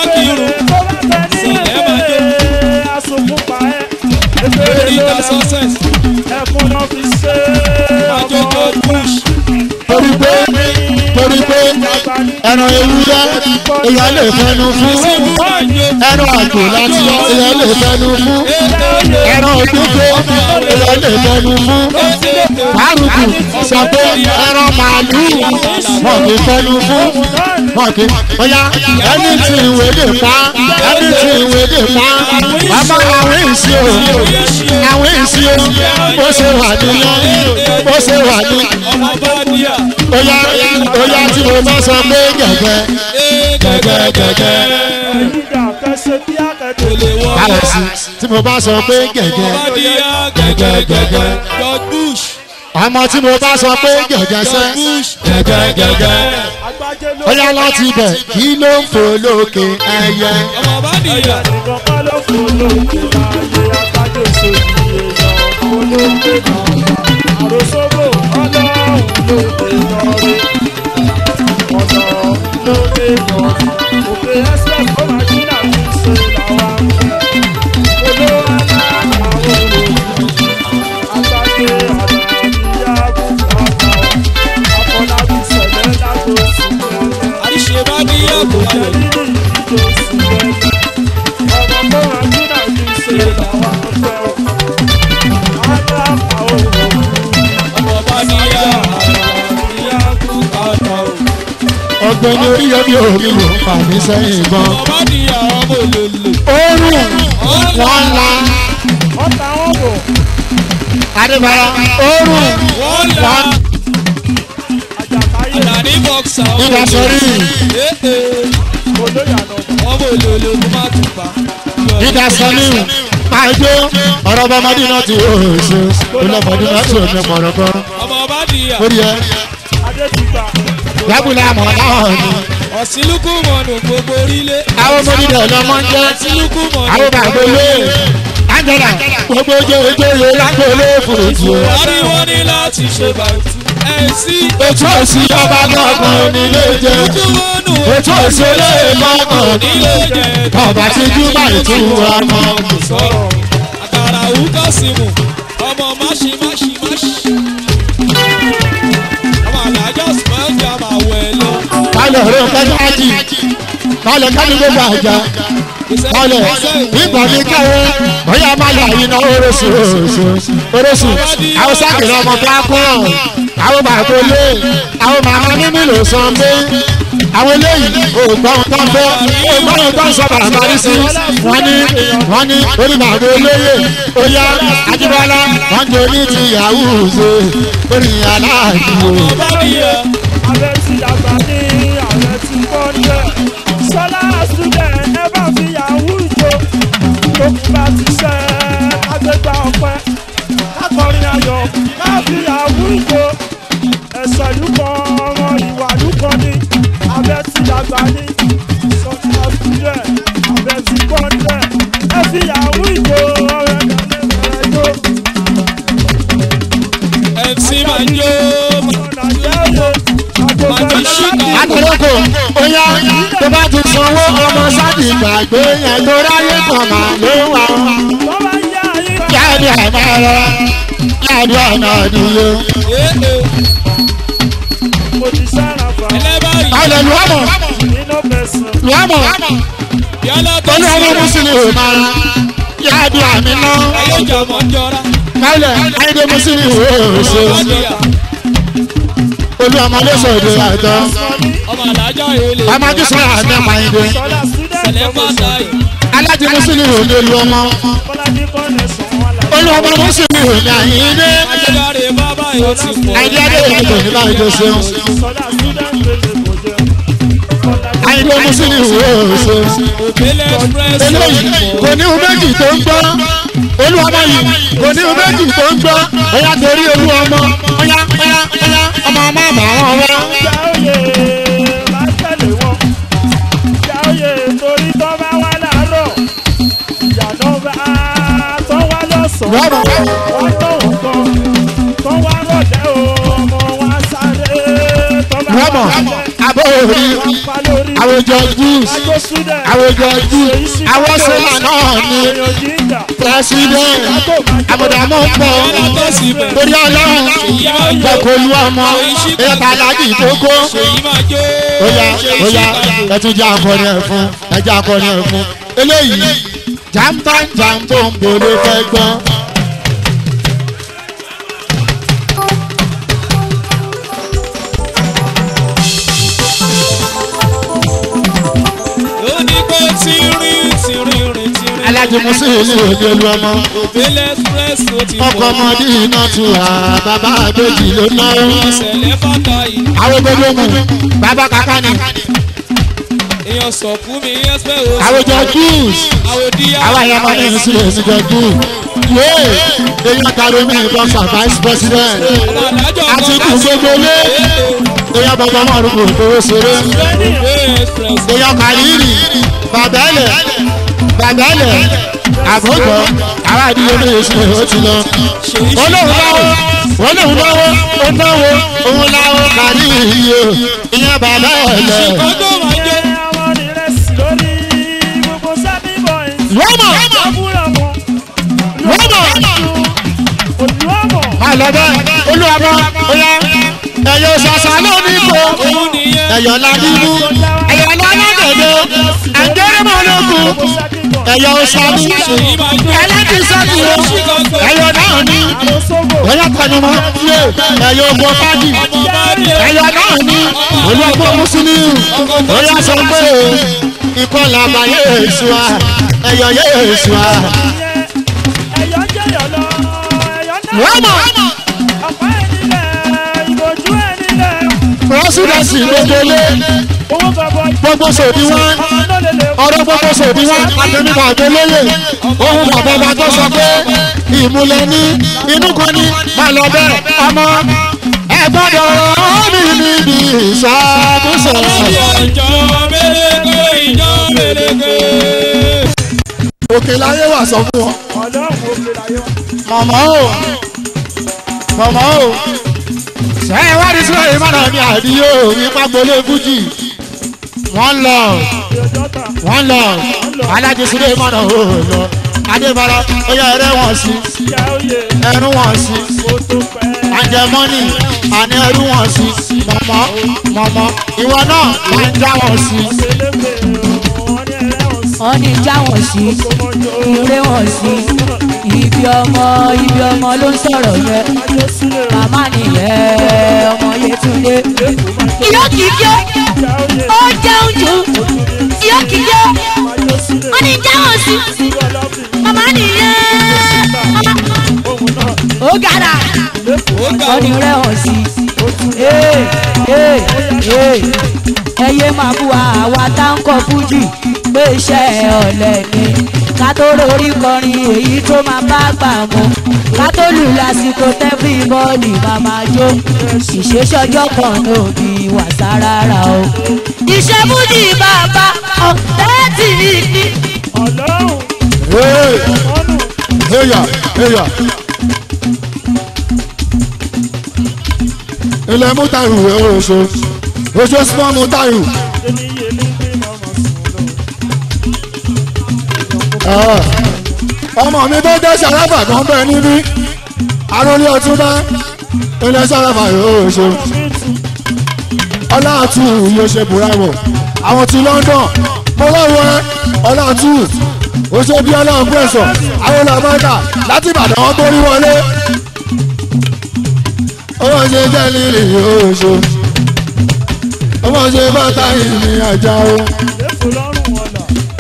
Asòfúnpa ẹ̀ ẹgbẹ́ Rita success. ẹ̀kún náà fi ṣe Àjọjọ push. Torí pé torí pé ẹran ewúrẹ́ èèyàn lè fẹnu fún ẹran àgbò láti èèyàn lè fẹnu fún ẹran òdúgbò èèyàn lè fẹnu fún Fárúkù sọ pé ẹran màálù wọn kì í fẹnu fún wọn kì í bóyá ẹni tí ìwé lè pa ẹni tí ìwé lè pa bàbá àwọn èsì o àwọn èsì o bó ṣe wà nìyẹn bó ṣe wà ní. bóyá bóyá tí mo bá sọ pé gẹ̀gẹ́ gẹ̀gẹ́ gẹ̀gẹ́. báyọ̀ sí tí mo bá sọ pé gẹ̀gẹ́ gẹ̀gẹ́ gẹ̀gẹ́. ọmọ tí mo bá sọ pé gẹ̀gẹ́ sẹ́ gẹ̀gẹ́ gẹ̀gẹ́. bóyá láti bẹ̀ kí ló ń fò lókè ẹyẹ. ọmọ bá nìyà. ìkọ̀kọ́ ló fò lókè láyé akájọ sórí èèyàn olóògbé náà àròsógbò ọlọ́run ló dé lọ́rẹ́ ọ̀dọ̀ ló dé lọ́rẹ́ òkè express ó máa jí náà fi ṣe làwa ń fẹ́ olówó aláàbò òòrùn àtàkè àdàbíyàbò bàbá àfọlábí sẹ̀lẹ̀ látò sí lẹ́lẹ̀ àríṣe bá ní yàgò jẹ́ nínú ìdíjọ́ sí lẹ́lẹ̀ ọmọ tó máa jí náà fi ṣe làwa ń fẹ́ o aláàbò òòrùn ọmọ bá ní yàgò kàtà o. ọ̀gbẹ́ni oríyọmí orí ló ń fà mí sẹ́yìn gan. ọmọ bá ní yàrá ọmọ olóòlò. oorun wọn la ọ̀tá wọn bò adébára oorun wọ́n la wọn àjàkáyé àdàní bọ́ksà ọmọ nígbà sọrí olóyà lọ ọmọ olóòlò tó má tún pa. nígbà sọrí máa jó ọ̀rọ̀ bọ́mọdé náà ti oṣù olómọdé náà ti omi pọ̀rọ̀pọ̀ ọmọ bá ní yà. orí ẹ adétìgbà lábúlé àmọ́ náà ni ọ̀sìnlúkù mọ̀nù gbogbo orílẹ̀. àwọn ọmọdé náà lọ́mọ ń jẹ́ ọ̀sìnlúkù mọ̀nù. àwọn bàgbélé angela gbogbo jòjòyè lágbélé fòròjì o. wọ́n ní wọ́n ní láti ṣe bàtú. ẹ̀ sí. ètò òsì ọba gbọ̀ngàn nílé jẹ ojúmọ́nù. ètò òsì olóyè gbọ̀ngàn nílé jẹ. ọba tí júbà ìtura mọ́. kò sọ̀rọ̀. àkàrà òwúkọ̀ sí mu. ọmọ máṣí máṣí máṣí. ọmọ àlàjọ sùpẹ́ǹdì àmà wẹ̀ lọ. kálẹ̀ ọ̀rẹ́ kẹ́jáàjì kálẹ̀ kálẹ̀ gbogbo àjà kálẹ̀ nígbà ní káwé bóyá má lè àyínà orósù orósù orósù àwọn sákìlì ọmọ bá kọ́ àwọn bàbá olè àwọn màmá mímí ló san pé àwọn eléyìí ògbọ́n tó ń fẹ́ ògbọ́n tó ń sọ bàbá rí sí wọ́n ní wọ́n ní orí bàbá olóyè oyá Àjíbọ́lá wọ́n jẹ́ oní ti yahoo ṣe orí aláàjì o. ọmọ bá níyà. abẹ́ ti dàgbà ní abẹ́ ti kọ́ńtẹ̀ sọlá student ẹ bá fi yahoo jó tó kù bá ti ṣe agbègbè ọpẹ akọrin ayọ̀ bá fi yahoo jó ẹsẹ̀ lúkọ ọmọ ìwà lúkọ ní abẹ́ ti dàgbà ní sọlá student abẹ́ ti kọ́ńtẹ̀ ẹ fi yahoo jó ọ̀rẹ́ kan lè bẹ̀rẹ̀ jó. ẹ̀ sí máa jó. Akọ̀lọ́kọ̀ oyá tó bá ti sanwó ọmọ sáàdì gbàgbé yẹn tó ráyè kan máa ló wà. Yáàdì àmà rẹ̀ yáàdì ọ̀nà ìdíyẹ. Ọ̀lẹ̀ lùwàmọ̀ lùwàmọ̀ pẹ̀lú ọmọ mùsùlùmí mara yáàdì àmì náà. Kálẹ̀ ayédè mùsùlùmí òṣè. Olú ọmọ lóṣù òde àjọ. ọmọ àlàjọ èlé. Ọmọ kí sọ àmì ẹ̀mà ìdè. sẹlẹ̀ fàtà yìí. Alájí mùsùlùmí òde lu ọmọ. Olú ọmọ mùsùlùmí òde àyíndé. ajẹ́dáre bábà yóò ti pọ̀. Àyíndé adé ìdìbò nígbà ìjọ ṣeun. Àyíndé mùsùlùmí òṣè. òbílẹ̀ express. Eléyìí kò ní ohun méjì tó ń gbọ́. Olú ọmọ yìí kò ní ohun méjì tó ń gbọ́. Bóyá torí olú ọmọ. Bóyá bóyá bóyá ọmọ ọmọ àbá wọn wá. Jáòyè máa tẹ̀lé wọn. Jáòyè torí tó bá wá láàárọ̀. Ìyànà bá tó wá lọ́sàn-án. Wọ́n tó wọ́n kan. Tó wá rọ̀lẹ́ o, ọmọ wa sáré. Tó bá wá Rọ́mọ̀ lálẹ́. abọ́ òrí Wọ́n pa lórí. àwùjọ Jews Àjọ student. àwùjọ Jews àwọn sọ́mà náà ní Èèyàn jíjà. president àbùdàmọ́ pọ̀ torí ọlọ́run jẹ́kọ̀ọ́lù ọmọ ẹ̀ka alájì tó kó. èyí máa jó. Óyá óyá ẹtún jẹ́ akọni ẹ̀ fún ẹjẹ́ akọni ẹ̀ fún eléyìí jàǹtàn jàm tó ń bolo fẹ́ gbọ́n. alájí musili òdelu ọmọ òbílẹ̀ express ó ti ọkọ̀ ọmọdé iná tu hà bàbá àbèjì ló náwó. ìṣẹ̀lẹ̀ bàtà yìí. àwọn gbogbo mu bàbá kàkà ni. èèyàn sọ̀kú mi ẹ̀sẹ̀ o. àwùjọ jews àwòdíyà. àwọn àyàmọ ní ìsúlẹ̀ ìsújọ jews. yéé èèyàn tàbí mi bọ́sà vice president àti kù gbogbo lé. èèyàn bàbá márùn kò tó ṣeré. èèyàn kàlírì bàbẹ́lẹ̀ bàbẹ́lẹ̀ àbójọ àwọn àdìyẹ ní ìsúlẹ̀ ó ti lọ. olóhùn náwó olóhùn náwó ó náwó òun náwó kàlírì yìí ìyẹn bàbẹ́lẹ̀. Rọ́mọ̀ rọ́mọ̀ àlọ́bẹ̀ olúwàbọ̀ oyá ẹ̀yọ̀ ṣàṣà lónìí kò ẹ̀yọ̀ ládìmú ẹ̀yọ̀ lọ́lọ́dẹ̀dẹ̀ ẹ̀jẹ̀rẹ̀mọ̀ ológun ẹ̀yọ̀ ṣàmú ẹlẹ́tì sẹ́kìrò ẹ̀yọ̀ náà ní oyá kanumọ́ yé ẹ̀yọ̀ ògbó fájì ẹ̀yọ̀ náà ní olúwàbọ̀ mùsùlùmí oyá sọ pé ikọ́ làbà yé èso à ẹ̀yọ̀ yé èso à. ẹ̀yọ̀ jẹ́yọ̀ lọ ẹ̀yọ̀ náà. Rọ́mọ̀. ọ̀pá ẹ̀ nílẹ̀ ìbòjú ẹ̀ nílẹ̀. Prọ́sídẹ̀sì lójoolé. owó bàbá Gbogbo sòdí wá. Ọ̀rọ̀ gbogbo sòdí wá. Àtẹnudà àgbélóyè. Ohun bàbá ọba tó sọ pé ìmúlẹ̀ ní inú kan ní máa lọ bẹ́ẹ̀ ọmọ. Ẹ gbọ́dọ̀ rán mi níbi ìṣàkóso. ìjọ mélèké ìjọ mélèké. Òkè láyé wà sọ fún wọn. ọlọ́run òkè láyé wa. Màmá o. Màmá o. Ṣé ẹ wá ní sílẹ̀ yìí mọ̀nà ní àdíyó ní pàgbólé Fújì? Wọ́n lọ. ìjọta Wọ́n lọ. Alájí sílẹ̀ mọ̀nà o lọ. Adébára ó yẹ ẹrẹ́ wọn sí. ìyá oyè Ẹrú wọn sí. kó tó pẹ́. Àjẹmọ́nì àní ẹrú wọn sí. Mọ̀mọ́ mọ̀mọ́ ìwọ náà máa ń já wọn sí. pélépè wọ́n ní ẹ̀rẹ́ wọn sí. wọ́n ní já wọn sí kòmọ́jọ́ ìrè wọn sí ibi ọmọ ibi ọmọ ló ń sọ̀rọ̀ yẹn ajé sílẹ̀ màmá nìyẹn ọmọ Yétúndé. ìyá kìíjẹ́ ìyá oyè ó jẹun jù ìyá kìíjẹ́ ajé sílẹ̀ wọ́n ní já wọn sí ìwọ lọ́bì màmá nìyẹn ohun náà ó gàdà wọ́n ní rẹ̀ wọ́n sí. ẹyẹ máa bú àwa tá ń kọ Fújì pé iṣẹ́ ọ̀lẹ ni ká tó lórí kọrin èyí tó máa bá gbà mọ́ ká tó lù lásìkò tẹ́fì bọ́ọ̀lì máa máa jó ìṣèṣọjọ́ kan náà bí wàsá rárá o. iṣẹ́ Fújì bàbá ọ̀tẹ́ẹ̀tì ni. ọlọ́run Hey, ọ̀nù hey ya, hey ya. Ilẹ̀ Mútàrù oṣù oṣù small Mútàrù. ẹni yé ní pé màmá sùn Ah, ọmọ mi tó jẹ́ sàràfà kan bẹ́ẹ̀ níbí arólé ọtúnbá ilẹ̀ sàràfà oṣù lọ mí tù ọláàtú yóò ṣe bùráwọ̀ àwọn ti London mo lọ́wọ́ ẹ ọláàtú oṣù bí ọlọ́run pẹ̀sọ̀ àwọn ọlọ́mọdà láti Ìbàdàn wọn tó rí wọlé ọmọ ṣe jẹ́ lílì oṣù ọmọ ṣe bàtà ìrìn àjà o. lẹ́kọ̀ọ́ lọ́rùn ọ̀là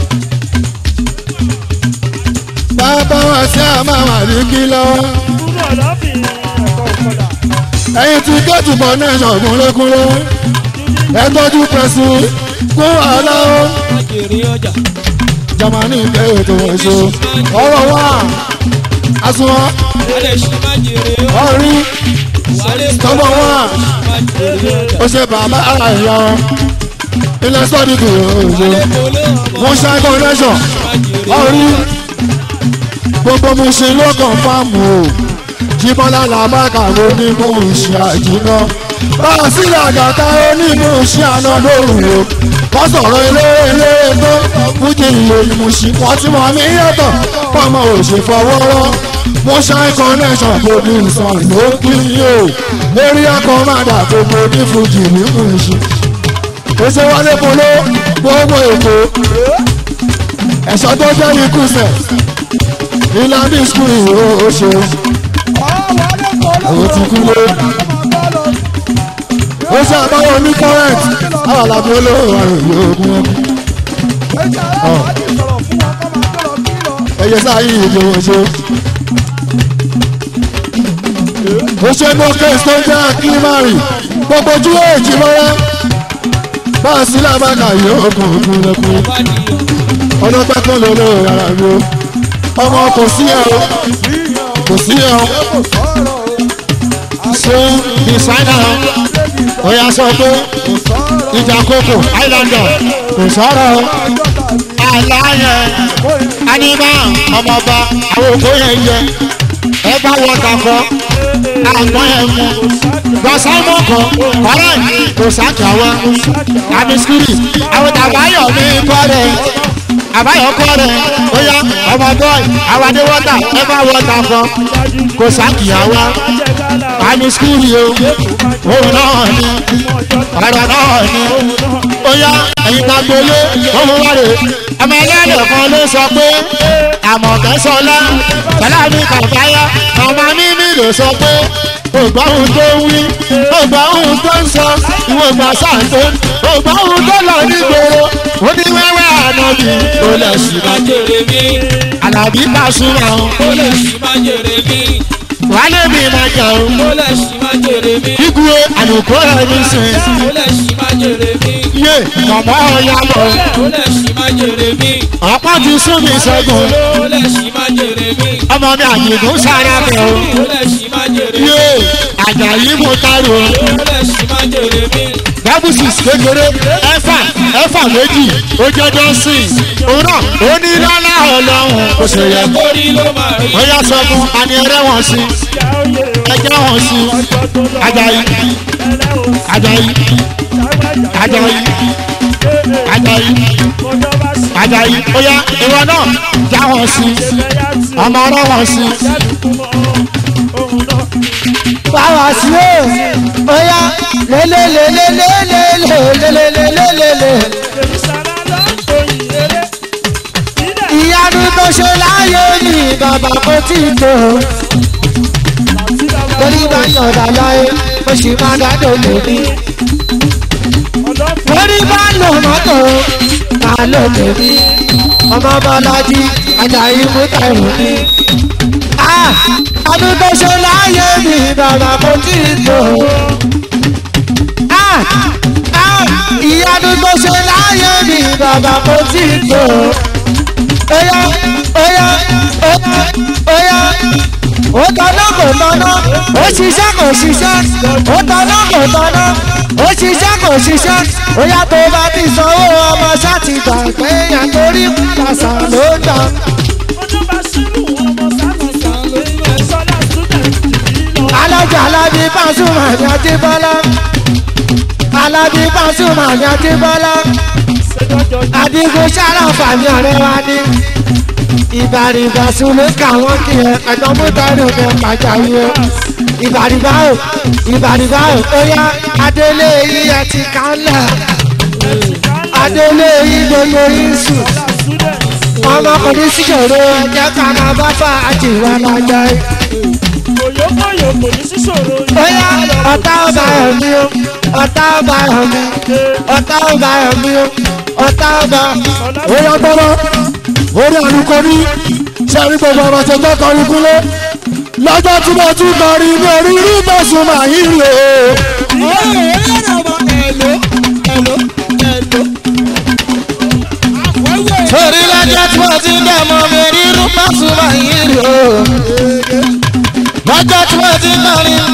bàbá wa sí àmàmà ní kí lọ́wọ́ kúrò ọ̀làbì ẹ̀kọ́ ọ̀kọ̀dà ẹ̀yin tí kóòtù bọ̀ náà ṣọ̀gùnlékúnlé ẹ tọ́jú pẹ̀sù kó wàhálà o. Èrè ọjà. Jamani ìgbẹ́ ètò ẹ̀ṣọ́ ọ̀rọ̀ wa àsùnwọ̀n Wálé ṣì máa jèrè ó. ọ̀rí Wálé tọ́mọ̀ wa máa jèrè ọjà. ó ṣe bàbá ara ìyá wọn ilẹ̀ sọ́ọ̀dì kò ṣe Wálé kólé ọmọ. wọ́n ṣe connection Máa jèrè ọ̀rí gbogbo mu ṣe ló kàn fáàmù o jíbọ́lá làbákà ló ní mú ìṣe àjìná báà sílẹ̀ àgàtà ó ní mú ìṣe àná lóru o wọ́n sọ̀rọ̀ eléré eléré tó fújì ìlò ìmùsí wọ́n ti mọ̀ mí yàtọ̀ fọmọ òṣè fọwọ́rọ́ wọ́n ṣáì connection producer ló kí o lórí ẹ̀kọ́ mádà gbogbo ní fújì ní ìmùsí ó ṣe wọlé polo gbogbo èkó ẹ̀ṣọ́ tó jẹ́ ikú sẹ̀ ìlànà ìskúl ìwò ó ṣe àwọn ti kú lé ó ṣe àbáwọ̀ ní current àwọn àlàbí olówó àrùn yóò gún ọkùn ẹ̀yẹ sáyé ìjọba ṣe. ó ṣe ní ọkẹ́ tó jẹ́ akínmárì gbogbo ojú èjì mọ́ra bá a sí lábàkà yóò kàn kún lẹ́kùn ọ̀nà pẹ́kọ́ lọ́lọ́ ara mi o ọmọ kò sí ẹ̀ o kò sí ẹ̀ o ṣé ìsáyà ọ̀yà sọ pé ìjà kókò islander kò sọ̀rọ̀ aláyẹ anima ọmọọba àwọn òkú yẹn yẹ ẹ bá wọta kọ àgbọn yẹn mú gbọ̀sámọ̀ kan ọ̀rẹ́ kò sákàwá àmísírì àwọn àbáyọ̀ mi kọ́ rẹ̀ àbáyọ̀ kọ́ rẹ̀ ó yá ọmọ bọ́ọ̀lù àwọn adéwọ́tà ẹ bá wọta kọ kò sákìyàwá àmísírì o òun náà ni ọ̀rọ̀ náà ni ó yá ẹ̀yin ká gbolé òun wá rè ọmọ ẹlẹ́dẹ̀ kan ló sọ pé àmọ̀tẹ́sọlá sọlámi kàfáyà màmá mímí ló sọ pé ògbà ohun tó ń wí ògbà ohun tó ń sọ ìwọ ìgbà sáàtó ògbà ohun tó lọ nígboro ó ní wẹ́wẹ́ ànábì ó lè sì máa jèrè mí àlàbí Pasuma ó lè sì máa jèrè mí wálé mi máa jà ó ó lè sì máa jèrè mí kíkúé àlùkò rẹ̀ ní sìn ó lè sì máa jèrè mí yé màmá ọ̀yà lọ ó lè sì máa jèrè mí ọ̀pá ti sún mi sẹ́gun ó lè sì máa jèrè mí ọmọ mi àjègùn sára bẹ̀ ó ó lè sì máa jèrè mí yé àjàyí mo taro ó lè sì máa jèrè mí dábùsì kékeré ẹ̀fà ẹ̀fà méjì ó jẹ́ dọ́sìn òun náà ó ní lọ́lá ọlọ́run kò sì yẹ kó orí ló máa rí ó yá sọ fún àní ẹrẹ́ wọn sí ẹjẹ́ wọn sí Àjàyí Àjàyí Àjàyí Àjàyí Àjàyí ó yá ìwọ náà já wọn sí ọmọ ọ̀rọ̀ wọn sí. báwa sí o ó yá lélelelelelelelelelelelelele. ìyanu tó ṣe láyé mi bàbá kò tí ì tó torí bá yọ̀dà láyé ó sì máa dádò lórí. torí bá lò mọ́tò máa lò lórí. ọmọ Bọ́lájí Àjàyí mú tẹ̀rù ní. ìyanu tó ṣe láyé mi bàbá kò tí ì tó. ìyanu tó ṣe láyé mi bàbá kò tí ì tó. Oya oya oya oya ó tọ́nà kò tọ́nà ó ṣiṣẹ́ kò ṣiṣẹ́ ó tọ́nà kò tọ́nà ó ṣiṣẹ́ kò ṣiṣẹ́ oya tó bá ti sanwó ọmọ ṣáàtì gbà pé yàn torí kàṣà ló ń dà. alájà Alábí Pasuma ní Àjíbọ́lá Alábí Pasuma ní Àjíbọ́lá Adigun Ṣàràfà ní ọ̀rẹ́ wa ní ìbàrìbà súnlé káwọn kì í ẹ̀dán mútàrí òkè pàjáwìrì o ìbàrìbà o ìbàrìbà o ó yá adélé yìí ẹ ti kálẹ̀ adélé yìí gbogbo yìí sùn ọmọkùnrin síṣòro ẹ̀jẹ̀ ká máa bá fà àjìwá máa jẹ́ ó yá ọ̀tá ọba ẹ̀mí o ọ̀tá ọba ẹ̀mí ọ̀tá ọba ẹ̀mí o ọ̀tá ọba ó yá gbọ́dọ̀ orí àlùkò ní sẹ́rí gbogbo ọmọ tó gbọ́ kọrin kúlé lọ́jọ́ tí mo tún kọrin ní orí rí Pasuma yìí lò ó. torí lọ́jọ́ tí mo ti dẹ̀mọ́ mi rí rí Pasuma yìí lò ó. lọ́jọ́ tí mo ti kọrin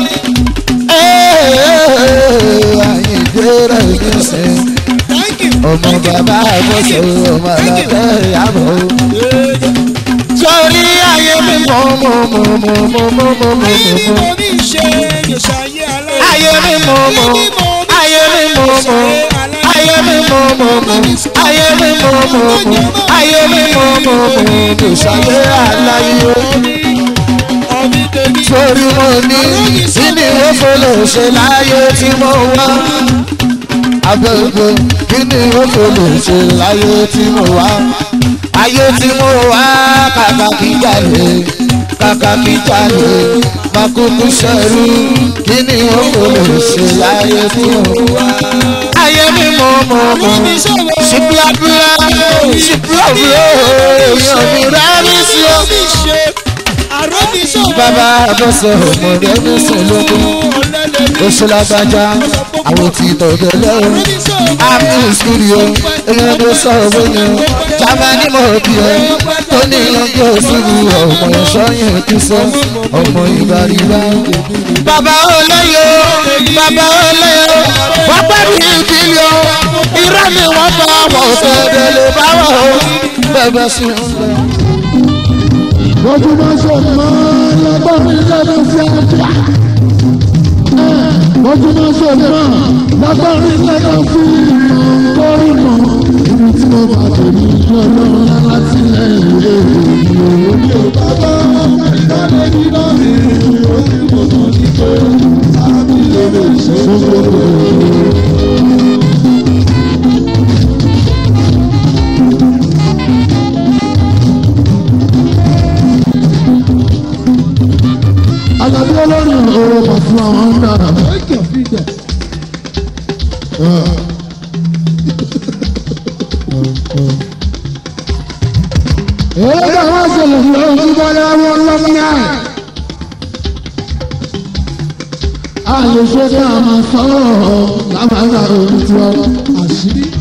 àyíké rẹ̀ ní sẹ́yìn ọmọ bàbá àgbọ̀sọ̀ ọmọ àlàkẹ́ ìyàbọ̀. sórí ayé mi mọ̀ mọ̀ mọ̀ mọ̀ mọ̀ mọ̀ mọ̀ mọ̀ mọ̀. ayé mi mọ̀ mọ̀ ayé mi mọ̀ mọ̀ ayé mi mọ̀ mọ̀ mọ̀ ayé mi mọ̀ mọ̀ mọ̀ ayé mi mọ̀ mọ̀ mọ̀ kò ṣàyé aláyé. sórí mo ní kí ni ó fọlọ́ ṣe láyé tí mo wá. abẹ́gbẹ́ kí ni ó tó lè ṣe láyé tí mo wá ayé tí mo wá kàkà kí jalè kàkà kí jalè makúkú ṣẹrú kí ni ó tó lè ṣe láyé tí mo wá ayé mi mọ̀ mọ̀ mọ̀ ṣíbíàbíà ṣì púrọ̀bùrọ̀ èèyàn mi rámi sí o. Bàbá àbọ̀sọ̀ ọmọdé ní sọ̀lọ́dún. Oṣù lágbájá àwọn tí tọ̀dọ̀ lẹ́rù. Àmì studio èèyàn ló sọ owó yẹn. Jámánì mọ̀ bí ẹ tó ní ìlọ́jọ́ òṣùwù ọmọ ẹ̀ṣọ́ yẹn kú sọ. Ọmọ ìbàrìbà. Bàbá olóyè bàbá olóyè wọ́n pẹ̀lú ìbílẹ̀ irọ́ ni wọ́n bá wọ̀ fẹ́ẹ́ lè bá wọ̀ ó bẹ́ẹ̀ sí ń lọ. Ojúmọ́ sọ̀mọ́ lọ́gbọ́n mi lẹ́nu fi àjà. Ojúmọ́ sọ̀mọ́ lọ́gbọ́n mi lẹ́nu fi kórì mọ́. Ibi tí mo bá tèmi lọ́lọ́run láti lẹ́yìn èèyàn. Mi ò bá bá ìdálé nínú mi. Ó ti mọ̀ mọ́ ní pé àbí lè lè ṣe é gbogbo. Àlàbí olórin ọ̀rọ̀ kan fún àwọn ọ̀nà àbẹ̀kẹ̀ fíjẹ̀. Èyí ká wá ṣẹlẹ̀ ní ojú bọ́lá wọn lọ́mìnà. A lè ṣe ká máa sọ̀rọ̀ lábàárà orí tiwọn. Àṣírí.